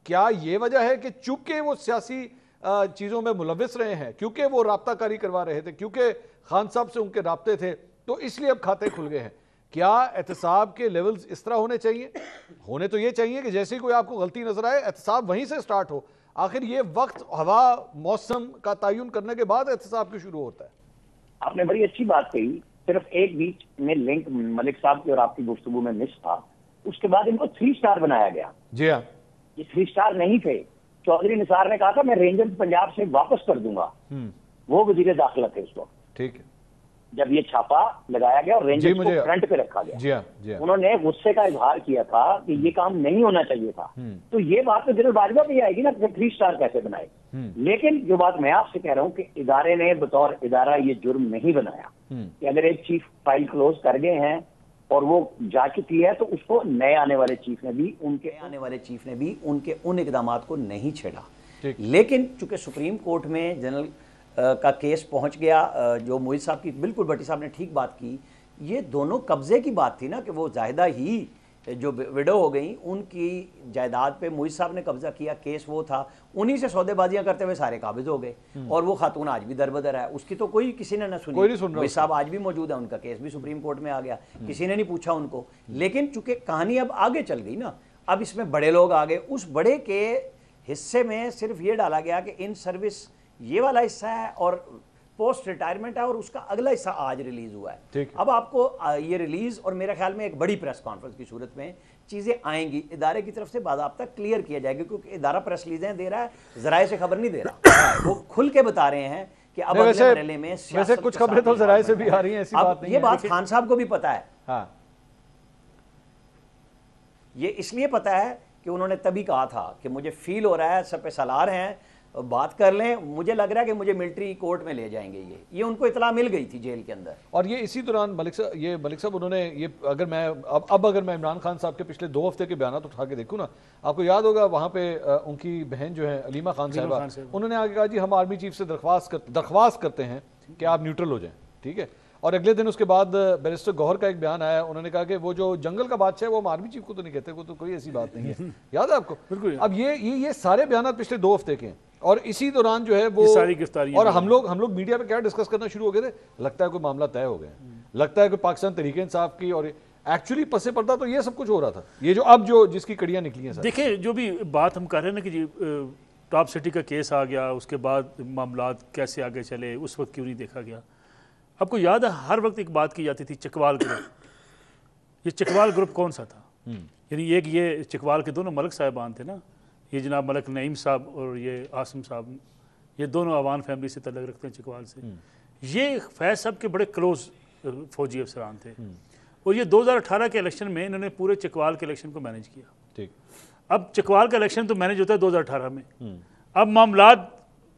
क्या ये वजह है कि चूंकि वो सियासी चीजों में मुलविस रहे हैं, क्योंकि वो राब्ताकारी करवा रहे थे, क्योंकि खान साहब से उनके राब्ते थे, तो इसलिए अब खाते खुल गए हैं? क्या एहतसाब के लेवल्स इस तरह होने चाहिए? होने तो ये चाहिए कि जैसे ही कोई आपको गलती नजर आए एहतसाब वहीं से स्टार्ट हो। आखिर ये वक्त हवा मौसम का तयन करने के बाद एहतसाब क्यों शुरू होता है? आपने बड़ी अच्छी बात कही। सिर्फ एक बीच में लिंक मलिक साहब की और आपकी गुफ्तगू में मिस था। उसके बाद इनको 3 स्टार बनाया गया। जी हाँ, ये 3 स्टार नहीं थे। चौधरी निसार ने कहा था मैं रेंजर्स पंजाब से वापस कर दूंगा। वो वजीर दाखिला थे उस वक्त, ठीक है, जब ये छापा लगाया गया और रेंजर्स को फ्रंट पे रखा गया। जी हाँ, जी हाँ। उन्होंने गुस्से का इजहार किया था कि ये काम नहीं होना चाहिए था। तो ये बात तो जनरल बाजवा पे आएगी ना, 3 स्टार कैसे बनाए। लेकिन जो बात मैं आपसे कह रहा हूं कि इदारे ने बतौर इदारा ये जुर्म नहीं बनाया कि अगर एक चीफ फाइल क्लोज कर गए हैं और वो जा चुकी है, तो उसको नए आने वाले चीफ ने भी उनके उन इकदामात को नहीं छेड़ा। लेकिन चूंकि सुप्रीम कोर्ट में जनरल का केस पहुंच गया, जो मोहित साहब की बिल्कुल भट्टी साहब ने ठीक बात की, ये दोनों कब्जे की बात थी ना, कि वो जायदा ही जो विडो हो गई उनकी जायदाद पे मोहित साहब ने कब्जा किया। केस वो था, उन्हीं से सौदेबाजियां करते हुए सारे काबिज हो गए। और वो खातून आज भी दरबदर है, उसकी तो कोई किसी ने ना सुनी। मोहित साहब आज भी मौजूद है, उनका केस भी सुप्रीम कोर्ट में आ गया, किसी ने नहीं पूछा उनको। लेकिन चूंकि कहानी अब आगे चल गई ना, अब इसमें बड़े लोग आ गए। उस बड़े के हिस्से में सिर्फ ये डाला गया कि इन सर्विस ये वाला हिस्सा है और पोस्ट रिटायरमेंट है, और उसका अगला हिस्सा आज रिलीज हुआ है। अब आपको ये रिलीज और मेरे ख्याल में एक बड़ी प्रेस कॉन्फ्रेंस की सूरत में चीजें आएंगी, इदारे की तरफ से बाकायदा क्लियर किया जाएगा, क्योंकि इदारा प्रेस रिलीजें दे रहा है, जराए से खबर नहीं दे रहा। वो खुल के बता रहे हैं कि अब अगले मरहले में वैसे कुछ खबरें तो जराए से भी आ रही हैं, ऐसी बात नहीं है। ये बात खान साहब को भी पता है। हाँ, ये इसलिए पता है कि उन्होंने तभी कहा था कि मुझे फील हो रहा है, सब पे सलार हैं, बात कर लें, मुझे लग रहा है कि मुझे मिलिट्री कोर्ट में ले जाएंगे। ये उनको इतला मिल गई थी जेल के अंदर। और ये इसी दौरान मलिक साहब उन्होंने ये, अगर मैं अगर मैं इमरान खान साहब के पिछले 2 हफ्ते के बयान उठा के देखूँ ना, आपको याद होगा वहाँ पे उनकी बहन जो है अलीमा खान साहिबा, उन्होंने आगे कहा जी हम आर्मी चीफ से दरख्वास्त करते हैं कि आप न्यूट्रल हो जाएं, ठीक है। और अगले दिन उसके बाद बैरिस्टर गौहर का एक बयान आया, उन्होंने कहा कि वो जो जंगल का बादशाह है वो हम आर्मी चीफ को तो नहीं कहते, वो तो कोई ऐसी बात नहीं है। याद है आपको? बिल्कुल। अब ये सारे बयान पिछले 2 हफ्ते के हैं, और इसी दौरान जो है वो सारी गिरफ्तारी, और हम लोग मीडिया पे क्या डिस्कस करना शुरू हो गए थे, लगता है कोई मामला तय हो गया, लगता है कि पाकिस्तान तहरीक इंसाफ की, और एक्चुअली पसे पर्दा तो ये सब कुछ हो रहा था। ये जो अब जिसकी कड़ियां निकली हैं, देखिए जो भी बात हम कर रहे हैं ना कि टॉप सिटी का केस आ गया, उसके बाद मामला कैसे आगे चले, उस वक्त क्यों नहीं देखा गया। आपको याद है हर वक्त एक बात की जाती थी, चकवाल ग्रुप। ये चकवाल ग्रुप कौन सा था? यानी एक ये चकवाल के दोनों मलिक साहिबान थे ना, ये जनाब मलिक नईम साहब और ये आसिम साहब, ये दोनों अवान फैमिली से तल्लुक़ रखते हैं चकवाल से। ये फैज़ साहब के बड़े क्लोज फौजी अफसरान थे, और ये 2018 के इलेक्शन में इन्होंने पूरे चकवाल के इलेक्शन को मैनेज किया। ठीक। अब चकवाल का इलेक्शन तो मैनेज होता है 2018 में, अब मामलात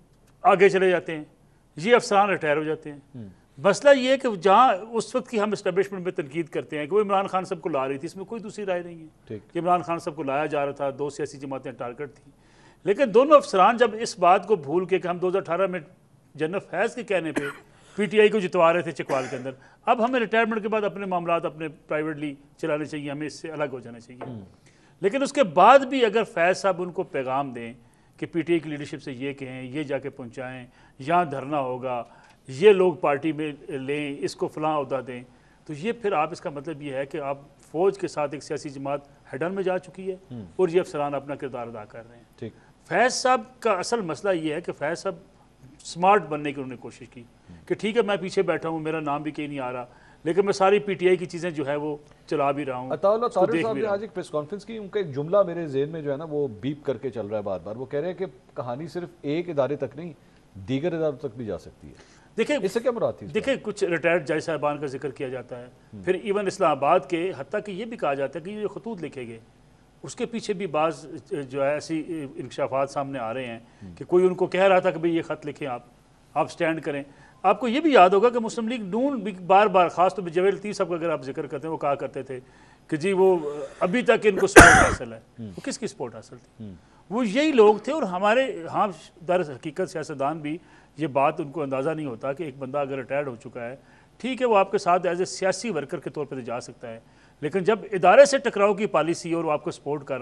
आगे चले जाते हैं, ये अफसरान रिटायर हो जाते हैं। मसला ये है कि जहाँ उस वक्त की हम इस्टेब्लिशमेंट में तनकीद करते हैं कि वो इमरान खान साहब को ला रही थी, इसमें कोई दूसरी राय नहीं है कि इमरान खान साहब को लाया जा रहा था, 2 सियासी जमातें टारगेट थी। लेकिन दोनों अफसरान जब इस बात को भूल के कि हम 2018 में जनरल फैज़ के कहने पे पीटीआई को जितवा रहे थे चकवाल के अंदर, अब हमें रिटायरमेंट के बाद अपने मामलात अपने प्राइवेटली चलाने चाहिए, हमें इससे अलग हो जाना चाहिए। लेकिन उसके बाद भी अगर फैज़ साहब उनको पैगाम दें कि पीटीआई की लीडरशिप से ये कहें, ये जाके पहुँचाएँ, यहाँ धरना होगा, ये लोग पार्टी में लें, इसको फलां अहदा दें, तो ये फिर आप इसका मतलब ये है कि आप फौज के साथ एक सियासी जमात हेडन में जा चुकी है और ये अफसरान अपना किरदार अदा कर रहे हैं। ठीक। फैज़ साहब का असल मसला ये है कि फैज़ साहब स्मार्ट बनने की उन्होंने कोशिश की कि ठीक है मैं पीछे बैठा हूँ, मेरा नाम भी कहीं नहीं आ रहा, लेकिन मैं सारी पीटीआई की चीज़ें जो है वो चला भी रहा हूँ। अताउल्लाह तारिक साहब ने आज एक प्रेस कॉन्फ्रेंस की, उनका एक जुमला मेरे ज़हन में जो है ना वो बीप करके चल रहा है बार बार। वो कह रहे हैं कि कहानी सिर्फ एक इदारे तक नहीं, दीगर इदारों तक भी जा सकती है। देखिए इससे क्या मुराद थी? देखिए कुछ रिटायर्ड जज साहबान का जिक्र किया जाता है, फिर इवन इस्लामाबाद के हत्ता कि ये भी कहा जाता है कि ये खतूत लिखे गए, उसके पीछे भी बाज़ जो है ऐसी इंकशाफात सामने आ रहे हैं कि कोई उनको कह रहा था कि भाई ये ख़त लिखें, आप स्टैंड करें। आपको ये भी याद होगा कि मुस्लिम लीग नून भी बार बार ख़ास तौर पर जवेद लतीफ़ साहब का अगर आप जिक्र करते हैं, वो कहा करते थे कि जी वो अभी तक इनको सपोर्ट हासिल है। वो किसकी सपोर्ट हासिल थी? वो यही लोग थे। और हमारे हाँ दर हकीकत सियासतदान भी ये बात उनको अंदाज़ा नहीं होता कि एक बंदा अगर रिटायर्ड हो चुका है, ठीक है वो आपके साथ एज ए सियासी वर्कर के तौर पर जा सकता है, लेकिन जब इदारे से टकराव की पॉलिसी और वो आपको सपोर्ट कर रहा हो,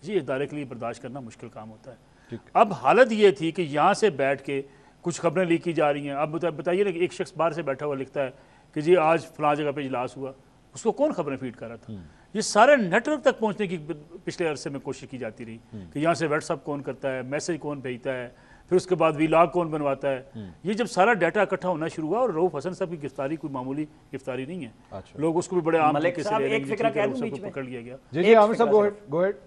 जी इदारे के लिए बर्दाश्त करना मुश्किल काम होता है। अब हालत ये थी कि यहाँ से बैठ के कुछ खबरें लीक की जा रही हैं। अब बताइए ना कि एक शख्स बाहर से बैठा हुआ लिखता है कि जी आज फलां जगह पे इजलास हुआ, उसको कौन खबरें फीड कर रहा था? ये सारे नेटवर्क तक पहुंचने की पिछले अरसे में कोशिश की जाती रही कि यहाँ से व्हाट्सअप कौन करता है, मैसेज कौन भेजता है, फिर उसके बाद वीलॉग कौन बनवाता है। ये जब सारा डाटा इकट्ठा होना शुरू हुआ, और रऊफ हसन साहब की गिरफ्तारी कोई मामूली गिरफ्तारी नहीं है। अच्छा। लोग उसको भी बड़े आम तरीके से ले रहे हैं, पकड़ लिया गया। जी जी आमिर साहब गो हेड।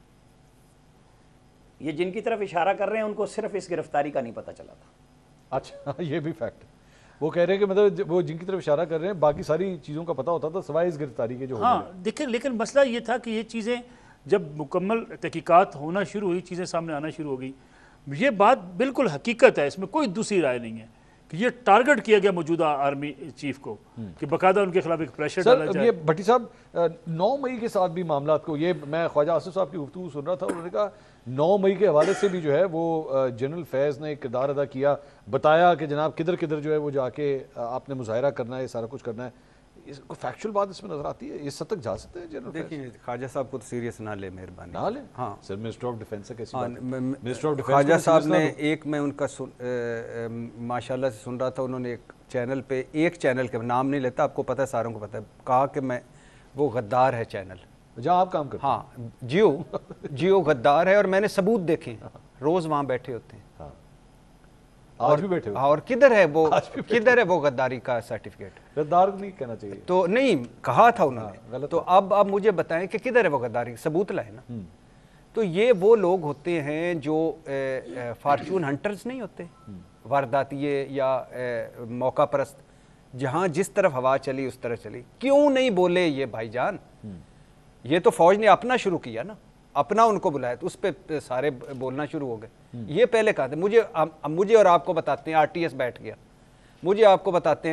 ये जिनकी तरफ इशारा कर रहे हैं उनको सिर्फ इस गिरफ्तारी का नहीं पता चला था। अच्छा, ये भी फैक्ट। वो कह रहे हैं कि मतलब वो जिनकी तरफ इशारा कर रहे हैं बाकी सारी चीज़ों का पता होता था सिवाय इस गिरफ्तारी के जो। हाँ देखिए, लेकिन मसला ये था कि ये चीज़ें जब मुकम्मल तहकीकात होना शुरू हुई, चीज़ें सामने आना शुरू हो गई। ये बात बिल्कुल हकीकत है, इसमें कोई दूसरी राय नहीं है कि ये टारगेट किया गया मौजूदा आर्मी चीफ को कि बाकायदा उनके खिलाफ एक प्रेशर डाला जाए। ये भट्टी साहब 9 मई के साथ भी मामला को, ये मैं ख्वाजा आसिफ साहब की गुफ्तगू सुन रहा था, उन्होंने कहा 9 मई के हवाले से भी जो है वो जनरल फैज़ ने एक किरदार अदा किया, बताया कि जनाब किधर किधर जो है वो जाके आपने मुजाहरा करना है, सारा कुछ करना है। इसको फैक्चुअल बात इसमें नजर आती है, इस हद तक जा सकते हैं जनरल? देखिए ख्वाजा साहब को तो सीरियस ना ले, मेहरबानी ना ले। हाँ सर मिनिस्टर ऑफ डिफेंस है, कैसी बात है? Minister of defence Khwaja Sahab ने एक, मैं उनका माशाल्लाह से सुन रहा था, उन्होंने एक चैनल पे, एक चैनल के नाम नहीं लेता, आपको पता है, सारों को पता है, कहा कि मैं वो गद्दार है चैनल जहाँ आप काम करते हैं। हाँ जियो गद्दार है, और मैंने सबूत देखे, रोज वहाँ बैठे होते हैं। हाँ। आज भी बैठे हुए। और किधर है वो, किधर है वो गद्दारी का सर्टिफिकेट? गद्दार नहीं कहना चाहिए तो, नहीं कहा था उन्होंने। तो अब मुझे बताएं कि किधर है वो गद्दारी, सबूत लाए ना। तो ये वो लोग होते हैं जो फॉर्चून हंटर्स नहीं होते, वारदातिये या मौका परस्त, जहां जिस तरफ हवा चली उस तरफ चली। क्यों नहीं बोले ये भाईजान? ये तो फौज ने अपना शुरू किया ना, अपना उनको बुलाया, तो उस पर सारे बोलना शुरू हो गए। ये पहले कहा था, मुझे और आपको बताते हैं, आरटीएस बैठ गया, मुझे आपको बताते हैं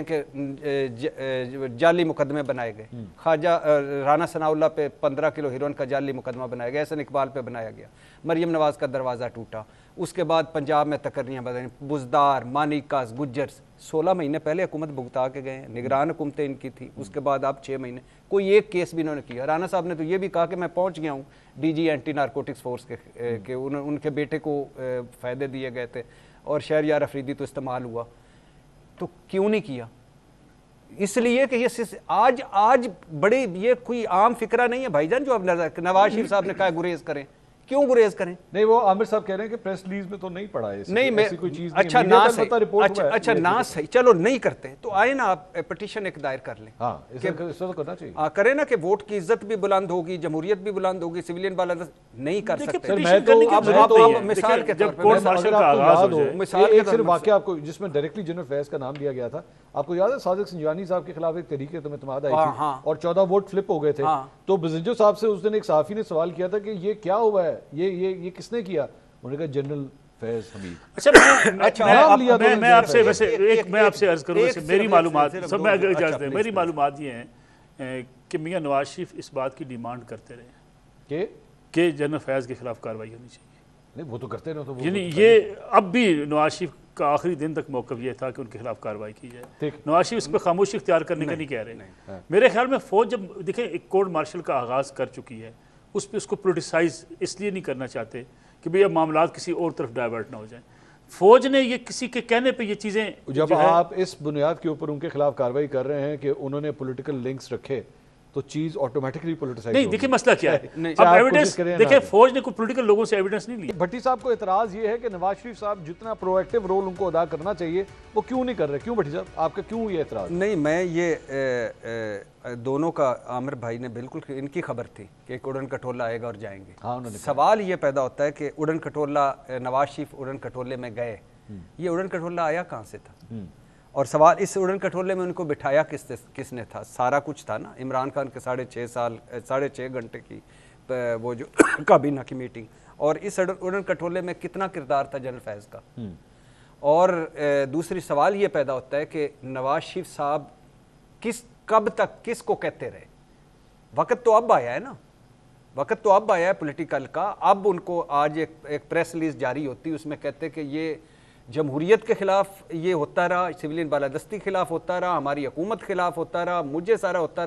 कि जाली मुकदमे बनाए गए। ख्वाजा राना सनाउल्लाह पे 15 किलो हीरोइन का जाली मुकदमा बनाया गया, एहसन इकबाल पे बनाया गया, मरियम नवाज का दरवाज़ा टूटा, उसके बाद पंजाब में तकर्रियाँ बदली, बुजदार, मानिकास, गुज्जर्स 16 महीने पहले हुकूमत भुगता के गए, निगरान हुकूमतें इनकी थी। उसके बाद अब 6 महीने कोई एक केस भी इन्होंने किया। राना साहब ने तो ये भी कहा कि मैं पहुँच गया हूँ डीजी एंटी नारकोटिक्स फोर्स के उनके बेटे को फ़ायदे दिए गए थे और शहरयार अफरीदी तो इस्तेमाल हुआ। तो क्यों नहीं किया? इसलिए कि ये आज बड़े, ये कोई आम फिक्रा नहीं है भाईजान जो अब नवाज शरीफ साहब ने कहा गुरेज करें। क्यों गुरेज करें? नहीं, वो आमिर साहब कह रहे हैं कि प्रेस रिलीज में तो नहीं पढ़ा है, नहीं मैं कोई चीज अच्छा नहीं, ना सही, अच्छा ना सही, चलो नहीं करते तो आए ना आप पिटीशन एक दायर कर लें। हाँ, इसे तो करना चाहिए। करें ना कि वोट की इज्जत भी बुलंद होगी, जमहूरियत भी बुलंद होगी, सिविलियन बुलंद नहीं कर सकते। मिसाल के तौर पर मिसाल एक सिर्फ वाकया आपको जिसमें डायरेक्टली जनरल फैज का नाम लिया गया था, आपको याद है सादिक संजवानी साहब के खिलाफ एक तहरीक एतमाद आई थी और 14 वोट फ्लिप हो गए थे। तो बजिंजो साहब से उस दिन एक सहाफी ने सवाल किया था कि ये क्या हुआ है, ये किसने किया? उन्होंने कहा जनरल फैज हमीद। अच्छा, मैं आपसे वैसे एक मैं आपसे अर्ज करूं, वैसे मेरी मालूमात सब मैं इजाजत दें, मेरी मालूमात ये है कि मियां नवाज शरीफ इस बात की डिमांड करते रहे कि जनरल फैज के खिलाफ कार्रवाई होनी चाहिए। नहीं, वो तो करते रहे, तो यानी ये अब भी नवाज शरीफ का आखिरी दिन तक मौक़िफ़ ये था कि उनके खिलाफ कार्रवाई की जाए। नवाज शरीफ इस पर खामोशी इख्तियार करने का नहीं कह रहे। मेरे ख्याल में फौज जब देखें एक कोर्ट मार्शल का आगाज़ कर चुकी है, उस पर उसको पोलिटिसाइज इसलिए नहीं करना चाहते कि भाई अब मामलात किसी और तरफ डाइवर्ट ना हो जाए। फौज ने ये किसी के कहने पे ये चीज़ें, जब आप इस बुनियाद के ऊपर उनके खिलाफ कार्रवाई कर रहे हैं कि उन्होंने पॉलिटिकल लिंक्स रखे, तो चीज ऑटोमेटिकली पोलिटिसाइज नहीं। देखिए मसला क्या है, अब एविडेंस देखिए, फौज ने कोई पॉलिटिकल लोगों से एविडेंस नहीं लिया। भट्टी साहब को एतराज ये है कि नवाज शरीफ साहब जितना प्रोएक्टिव रोल उनको अदा करना चाहिए वो क्यों नहीं कर रहे? क्यों भट्टी साहब, आपका क्यों ये एतराज? नहीं, मैं ये दोनों का, आमिर भाई ने बिल्कुल, इनकी खबर थी कि एक उड़न खटोला आएगा और जाएंगे। हाँ, उन्होंने सवाल ये पैदा होता है कि उड़न खटोला, नवाज शरीफ उड़न खटोले में गए, ये उड़न खटोला आया कहाँ से था? और सवाल इस उड़न खटोले में उनको बिठाया किसने था? सारा कुछ था ना, इमरान खान के 6.5 घंटे की वो जो काबीना की मीटिंग, और इस उड़न खटोले में कितना किरदार था जनरल फैज का। और दूसरी सवाल ये पैदा होता है कि नवाज शरीफ साहब कब तक किसको कहते रहे? वक्त तो अब आया है ना, वक्त तो अब आया है पॉलिटिकल का। अब उनको आज एक प्रेस रिलीज जारी होती है, उसमें कहते कि ये जमहूरियत के खिलाफ ये होता रहा, सिविलियन बालादस्ती के खिलाफ होता रहा, हमारी हुकूमत के खिलाफ होता रहा, मुझे सारा होता रहा।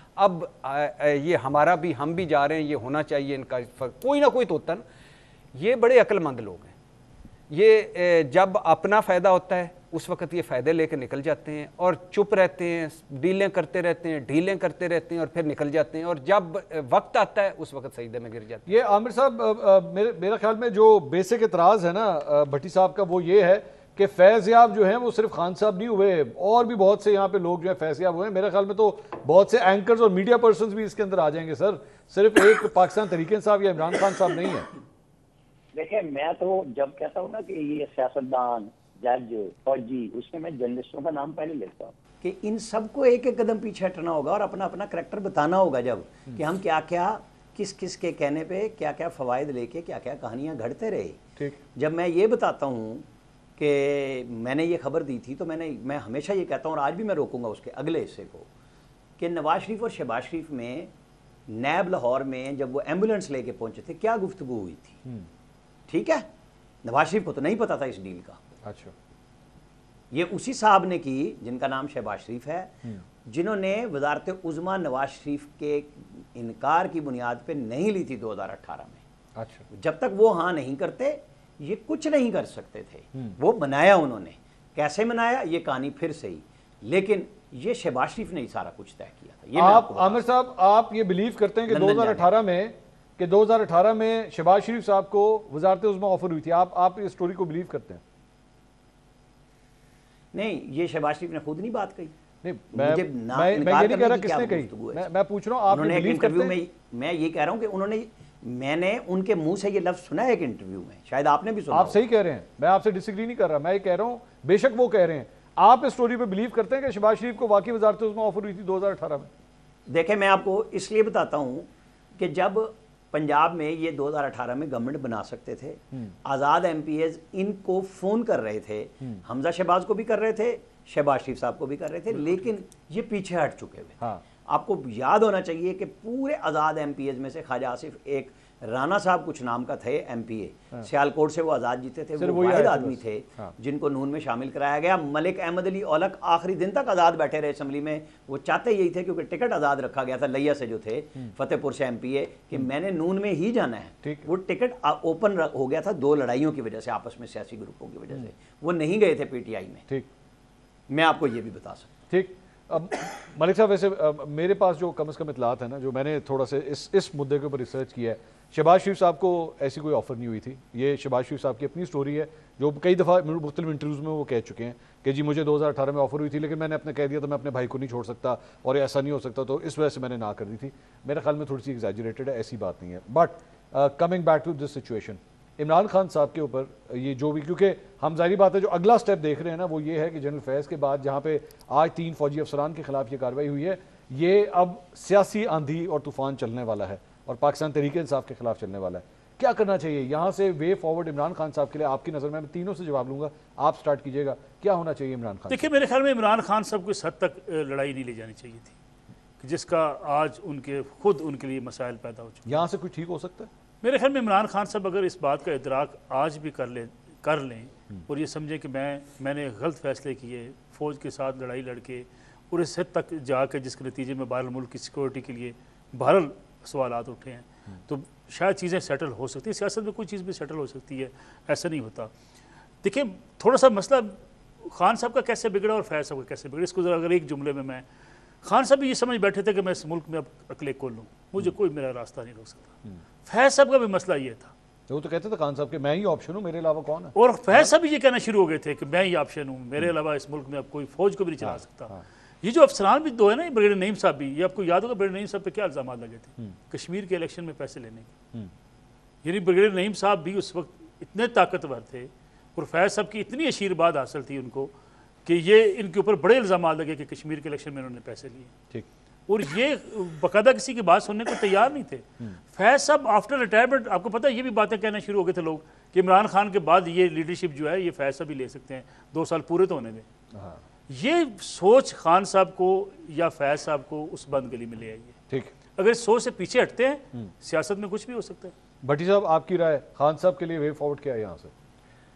अब ये हमारा भी, हम भी जा रहे हैं, ये होना चाहिए इनका, कोई ना कोई तो होता ना। ये बड़े अक्लमंद लोग हैं, ये जब अपना फ़ायदा होता है उस वक्त ये फ़ायदे लेकर निकल जाते हैं और चुप रहते हैं, डीलें करते रहते हैं, ढीलें करते रहते हैं और फिर निकल जाते हैं, और जब वक्त आता है उस वक्त सजदे में गिर जाते हैं। ये आमिर साहब, मेरा ख्याल में जो बेसिक एतराज़ है ना भट्टी साहब का, वो ये है कि फैज़याब जो हैं वो सिर्फ खान साहब नहीं हुए, और भी बहुत से यहाँ पे लोग जो है फैज़याब हुए हैं। मेरे ख्याल में तो बहुत से एंकर्स और मीडिया पर्सन्स भी इसके अंदर आ जाएंगे सर, सिर्फ एक पाकिस्तान तहरीक इंसाफ या इमरान खान साहब नहीं है। देखिए, मैं तो जब कहता हूँ ना कि ये सियासतदान, जज, फौजी, उसमें मैं जर्नलिस्टों का नाम पहले लेता हूँ कि इन सबको एक एक कदम पीछे हटना होगा और अपना अपना करैक्टर बताना होगा जब कि हम क्या क्या किस किस के कहने पे क्या क्या फ़वाइद लेके क्या क्या कहानियाँ घड़ते रहे। ठीक, जब मैं ये बताता हूँ कि मैंने ये खबर दी थी तो मैं हमेशा ये कहता हूँ और आज भी मैं रोकूंगा उसके अगले हिस्से को कि नवाज शरीफ और शहबाज शरीफ में नैब लाहौर में जब वो एम्बुलेंस लेके पहुंचे थे क्या गुफ्तगू हुई थी। ठीक है, नवाज शरीफ को तो नहीं पता था इस डील का। अच्छा, ये उसी साहब ने की जिनका नाम शहबाज शरीफ है, जिन्होंने वजारत उज़्मा नवाज शरीफ के इनकार की बुनियाद पे नहीं ली थी 2018 में। अच्छा, जब तक वो हाँ नहीं करते ये कुछ नहीं कर सकते थे। वो मनाया उन्होंने, कैसे मनाया ये कहानी फिर से ही, लेकिन ये शहबाज शरीफ ने ही सारा कुछ तय किया था। ये आप आमिर साहब, आप ये बिलीव करते हैं कि 2018 में शहबाज शरीफ साहब को वजारत उज़्मा ऑफर हुई थी? आप इस स्टोरी को बिलीव करते हैं? नहीं, ये शहबाज शरीफ ने खुद नहीं बात कही। नहीं, मैं ये नहीं कह रहा किसने कही, मैं पूछ रहा हूँ आप एक इंटरव्यू में, मैं ये कह रहा हूँ कि मैंने उनके मुंह से ये लफ्ज सुना है एक इंटरव्यू में, शायद आपने भी सुना। आप सही कह रहे हैं, मैं आपसे डिसएग्री नहीं कर रहा, मैं ये कह रहा हूँ बेशक वो कह रहे हैं, आप इस स्टोरी पे बिलीव करते हैं कि शहबाज शरीफ को वाकई वजारत उज़्मा ऑफर हुई थी 2018 में? देखें, मैं आपको इसलिए बताता हूँ कि जब पंजाब में ये 2018 में गवर्नमेंट बना सकते थे, आज़ाद MPs इनको फ़ोन कर रहे थे, हमजा शहबाज को भी कर रहे थे, शहबाज शरीफ साहब को भी कर रहे थे, लेकिन ये पीछे हट चुके हुए। हाँ। आपको याद होना चाहिए कि पूरे आज़ाद MPs में से ख्वाजा आसिफ एक राना साहब कुछ नाम का थे MPA, सियालकोट से वो आज़ाद जीते थे, वो वाहिद आदमी थे जिनको नून में शामिल कराया गया। मलिक अहमद अली औलख आखिरी दिन तक आज़ाद बैठे रहे असेंबली में, वो चाहते यही थे क्योंकि टिकट आज़ाद रखा गया था लिया से जो थे फतेहपुर से MPA कि मैंने नून में ही जाना है। वो टिकट ओपन हो गया था 2 लड़ाइयों की वजह से, आपस में सियासी ग्रुपों की वजह से, वो नहीं गए थे PTI में। ठीक, मैं आपको ये भी बता सकता। ठीक, अब मलिक साहब, वैसे मेरे पास जो कम से कम इतलात है ना, जो मैंने थोड़ा सा इस मुद्दे के ऊपर रिसर्च किया है, शहबाज शरीफ साहब को ऐसी कोई ऑफ़र नहीं हुई थी। ये शहबाज शरीफ साहब की अपनी स्टोरी है जो कई दफ़ा मुख्तलिफ इंटरव्यूज़ में वो कह चुके हैं कि जी मुझे 2018 में ऑफ़र हुई थी, लेकिन मैंने अपने कह दिया था मैं अपने भाई को नहीं छोड़ सकता और ऐसा नहीं हो सकता, तो इस वजह से मैंने ना कर दी थी। मेरे ख्याल में थोड़ी सी एग्जैजरेटेड है, ऐसी बात नहीं है। But coming back to this situation, Imran Khan sahab के ऊपर ये जो भी, क्योंकि हम जाहिर बात है जो अगला स्टेप देख रहे हैं ना वो ये है कि जनरल फैज़ के बाद जहाँ पे आज 3 फौजी अफसरान के खिलाफ ये कार्रवाई हुई है, ये अब सियासी आंधी और तूफान चलने वाला है और पाकिस्तान तहरीक इंसाफ के खिलाफ चलने वाला है। क्या करना चाहिए यहाँ से वे फॉरवर्ड इमरान खान साहब के लिए? आपकी नज़र में, मैं तीनों से जवाब लूंगा, आप स्टार्ट कीजिएगा, क्या होना चाहिए इमरान खान? देखिए, मेरे ख्याल में इमरान खान साहब को इस हद तक लड़ाई नहीं ले जानी चाहिए थी जिसका आज उनके लिए मसाइल पैदा हो चुके। यहाँ से कुछ ठीक हो सकता है? मेरे ख्याल में इमरान खान साहब अगर इस बात का इदराक आज भी कर लें और ये समझें कि मैंने गलत फैसले किए, फ़ौज के साथ लड़ाई लड़के और इस हद तक जाके जिसके नतीजे में बहरहाल मुल्क की सिक्योरिटी के लिए बहरहाल सवालात उठे हैं, तो शायद चीज़ें सेटल हो सकती है। सियासत में कोई चीज़ भी सेटल हो सकती है, ऐसा नहीं होता। देखिए, थोड़ा सा मसला खान साहब का कैसे बिगड़ा और फैज़ साहब का कैसे बिगड़ा, इसको अगर एक जुमले में, मैं खान साहब भी ये समझ बैठे थे कि मैं इस मुल्क में अब अकेले खोल लूँ, मुझे कोई मेरा रास्ता नहीं रोक सकता। फैज़ साहब का भी मसला ये था, वो तो कहते थे खान साहब कि मैं ही ऑप्शन हूँ, मेरे अलावा कौन है। और फैज़ साहब भी ये कहना शुरू हो गए थे कि मैं ही ऑप्शन हूँ, मेरे अलावा इस मुल्क में अब कोई फौज को भी नहीं चला सकता। ये जो अफसरान भी 2 है ना, ब्रिगेडियर नईम साहब भी, ये आपको याद होगा ब्रिगेडियर नईम साहब पे क्या इल्ज़ाम लगे थे कश्मीर के इलेक्शन में पैसे लेने के। यानी ब्रिगेडियर नईम साहब भी उस वक्त इतने ताकतवर थे और फैज़ साहब की इतनी आशीर्वाद हासिल थी उनको कि ये इनके ऊपर बड़े इल्ज़ाम लगे कि कश्मीर के इलेक्शन में उन्होंने पैसे लिए। ठीक, और ये बाकायदा किसी की बात सुनने को तैयार नहीं थे। फैज़ साहब आफ्टर रिटायरमेंट, आपको पता है, ये भी बातें कहना शुरू हो गए थे लोग कि इमरान खान के बाद ये लीडरशिप जो है ये फैज़ साहब भी ले सकते हैं, 2 साल पूरे तो होने में। ये सोच खान साहब को या फैज़ साहब को उस बंद गली में ले आई है। ठीक, अगर इस सोच से पीछे हटते हैं, सियासत में कुछ भी हो सकता है। भट्टी साहब, आपकी राय, खान साहब के लिए वे फॉरवर्ड क्या है यहाँ से?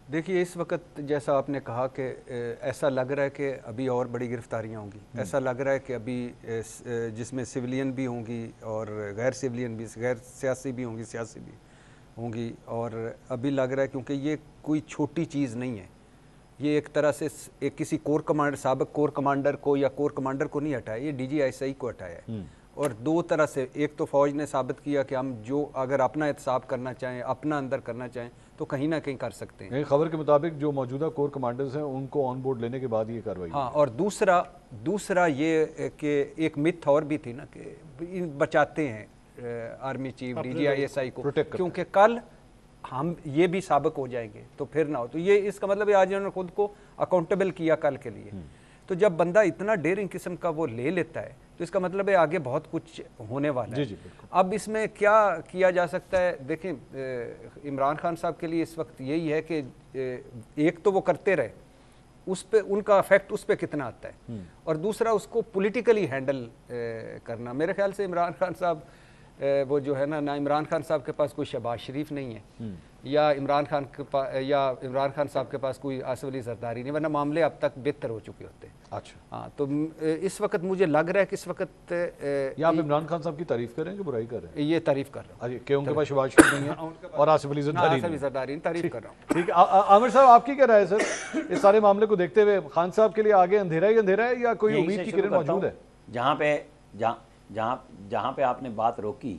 देखिए इस वक्त जैसा आपने कहा कि ऐसा लग रहा है कि अभी और बड़ी गिरफ्तारियां होंगी, ऐसा लग रहा है कि अभी जिसमें सिविलियन भी होंगी और गैर सिविलियन भी, गैर सियासी भी होंगी, सियासी भी होंगी, और अभी लग रहा है क्योंकि ये कोई छोटी चीज़ नहीं है, ये एक तरह से एक किसी कोर कमांडर, साबिक कोर कमांडर को या कोर कमांडर को नहीं हटाया, ये DGISI को हटाया है। और दो तरह से, एक तो फ़ौज ने साबित किया कि हम जो अगर अपना एहतसाब करना चाहें, अपना अंदर करना चाहें तो कहीं ना कहीं कर सकते हैं। खबर के मुताबिक जो मौजूदा कोर कमांडर्स हैं उनको ऑन बोर्ड लेने के बाद ये कार्रवाई। हाँ, और दूसरा ये कि एक मिथ और भी थी ना कि बचाते हैं आर्मी चीफ DGISI को, क्योंकि कल हम ये भी साबिक हो जाएंगे तो फिर ना हो, तो ये इसका मतलब आज उन्होंने खुद को अकाउंटेबल किया कल के लिए। तो जब बंदा इतना डेयरिंग किस्म का वो ले लेता है तो इसका मतलब है आगे बहुत कुछ होने वाला है। अब इसमें क्या किया जा सकता है, देखें इमरान खान साहब के लिए इस वक्त यही है कि एक तो वो करते रहे, उस पे उनका इफेक्ट उस पे कितना आता है, और दूसरा उसको पॉलिटिकली हैंडल करना। मेरे ख्याल से इमरान खान साहब वो जो है ना इमरान खान साहब के पास कोई शहबाज शरीफ नहीं है, या इमरान खान साहब के पास कोई आसिफ अली जरदारी नहीं, वरना मामले अब तक बेहतर हो चुके होते हैं। अच्छा, हाँ, तो इस वक्त मुझे लग रहा है कि इस वक्त या आप इमरान खान साहब की तारीफ कर रहे हैं कि बुराई कर रहे हैं? ये तारीफ कर रहा हूँ कि उनके पास शहबाज शरीफ नहीं है और आसिफ अली जरदारी तारीफ कर रहा हूँ। ठीक है, आमिर साहब आपकी क्या राय है सर इस सारे मामले को देखते हुए? खान साहब के लिए आगे अंधेरा ही अंधेरा है या कोई उम्मीद की किरण मौजूद है? जहाँ पे आपने बात रोकी,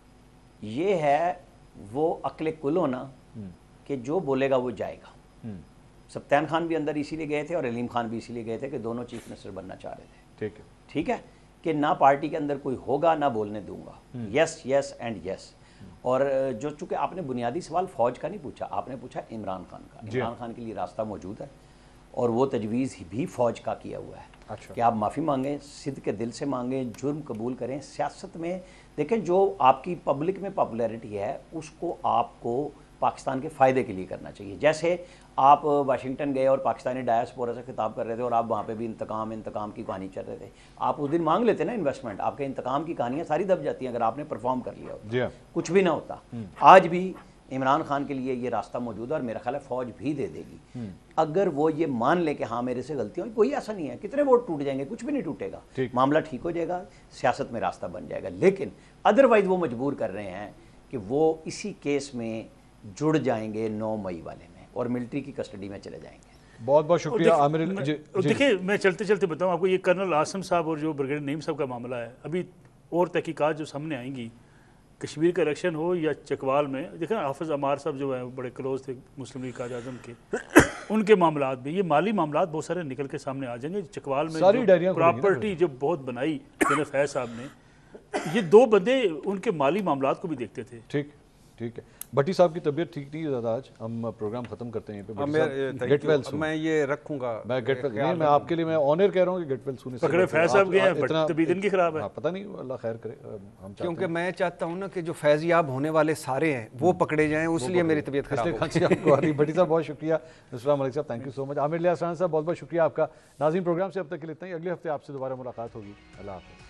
ये है वो अक्ल कुल होना कि जो बोलेगा वो जाएगा। सप्तान खान भी अंदर इसीलिए गए थे और अलीम खान भी इसीलिए गए थे कि दोनों चीफ मिनिस्टर बनना चाह रहे थे। ठीक है कि ना पार्टी के अंदर कोई होगा ना बोलने दूंगा, यस यस एंड यस। और जो चूंकि आपने बुनियादी सवाल फौज का नहीं पूछा, आपने पूछा इमरान खान का। इमरान खान के लिए रास्ता मौजूद है और वो तजवीज़ भी फौज का किया हुआ है। अच्छा। कि आप माफ़ी मांगें, सिद्ध के दिल से मांगें, जुर्म कबूल करें। सियासत में देखें, जो आपकी पब्लिक में पॉपुलैरिटी है उसको आपको पाकिस्तान के फ़ायदे के लिए करना चाहिए। जैसे आप वाशिंगटन गए और पाकिस्तानी डायस्पोरा से खिताब कर रहे थे और आप वहाँ पे भी इंतकाम की कहानी चल रहे थे, आप उस दिन मांग लेते ना इन्वेस्टमेंट, आपके इंतकाम की कहानियाँ सारी दब जाती हैं अगर आपने परफॉर्म कर लिया होता, कुछ भी ना होता। आज भी इमरान खान के लिए ये रास्ता मौजूद है और मेरा ख्याल है फौज भी दे देगी अगर वो ये मान ले कि हाँ मेरे से गलतियाँ हुई। कोई ऐसा नहीं है, कितने वोट टूट जाएंगे, कुछ भी नहीं टूटेगा, मामला ठीक हो जाएगा, सियासत में रास्ता बन जाएगा। लेकिन अदरवाइज वो मजबूर कर रहे हैं कि वो इसी केस में जुड़ जाएंगे 9 मई वाले में और मिलिट्री की कस्टडी में चले जाएंगे। बहुत बहुत शुक्रिया आमिर। देखिए मैं चलते चलते बताऊँ आपको, ये कर्नल आसम साहब और जो ब्रिगेडियर नईम साहब का मामला है, अभी और तहकीकात जो सामने आएंगी, कश्मीर का इलेक्शन हो या चकवाल में, देखें हाफिज़ अमार साहब जो है बड़े क्लोज थे मुस्लिम लीग कायद आज़म के, उनके मामलात भी, ये माली मामलात बहुत सारे निकल के सामने आ जाएंगे। चकवाल में जो प्रॉपर्टी जो बहुत बनाई फैज साहब ने, ये 2 बंदे उनके माली मामलात को भी देखते थे। ठीक है, भट्टी साहब की तबीयत ठीक नहीं है ज़्यादा, आज हम प्रोग्राम खत्म करते हैं यहाँ पे। गेट वेल सून, मैं ये रखूंगा, मैं गेट वेल नहीं, मैं आपके लिए मैं ऑनर कह रहा हूँ कि गेट वेल सून। पकड़े फैज साहब गए हैं, तबीयत इनकी खराब है, पता नहीं, अल्लाह खैर करे। हम क्योंकि मैं चाहता हूँ ना कि जो फैज़याब होने वाले सारे हैं वो पकड़े जाएं, उसलिए मेरी तबीयत खराब है। भट्टी साहब बहुत शुक्रिया, अस्सलाम वालेकुम sahab, thank you so much. Aamir Liyas Rana sahab बहुत बहुत शुक्रिया आपका। नाज़रीन, प्रोग्राम से अब तक के लिए इतना ही, अगले हफ्ते आपसे दोबारा मुलाकात होगी। अल्लाह हाफ़िज़।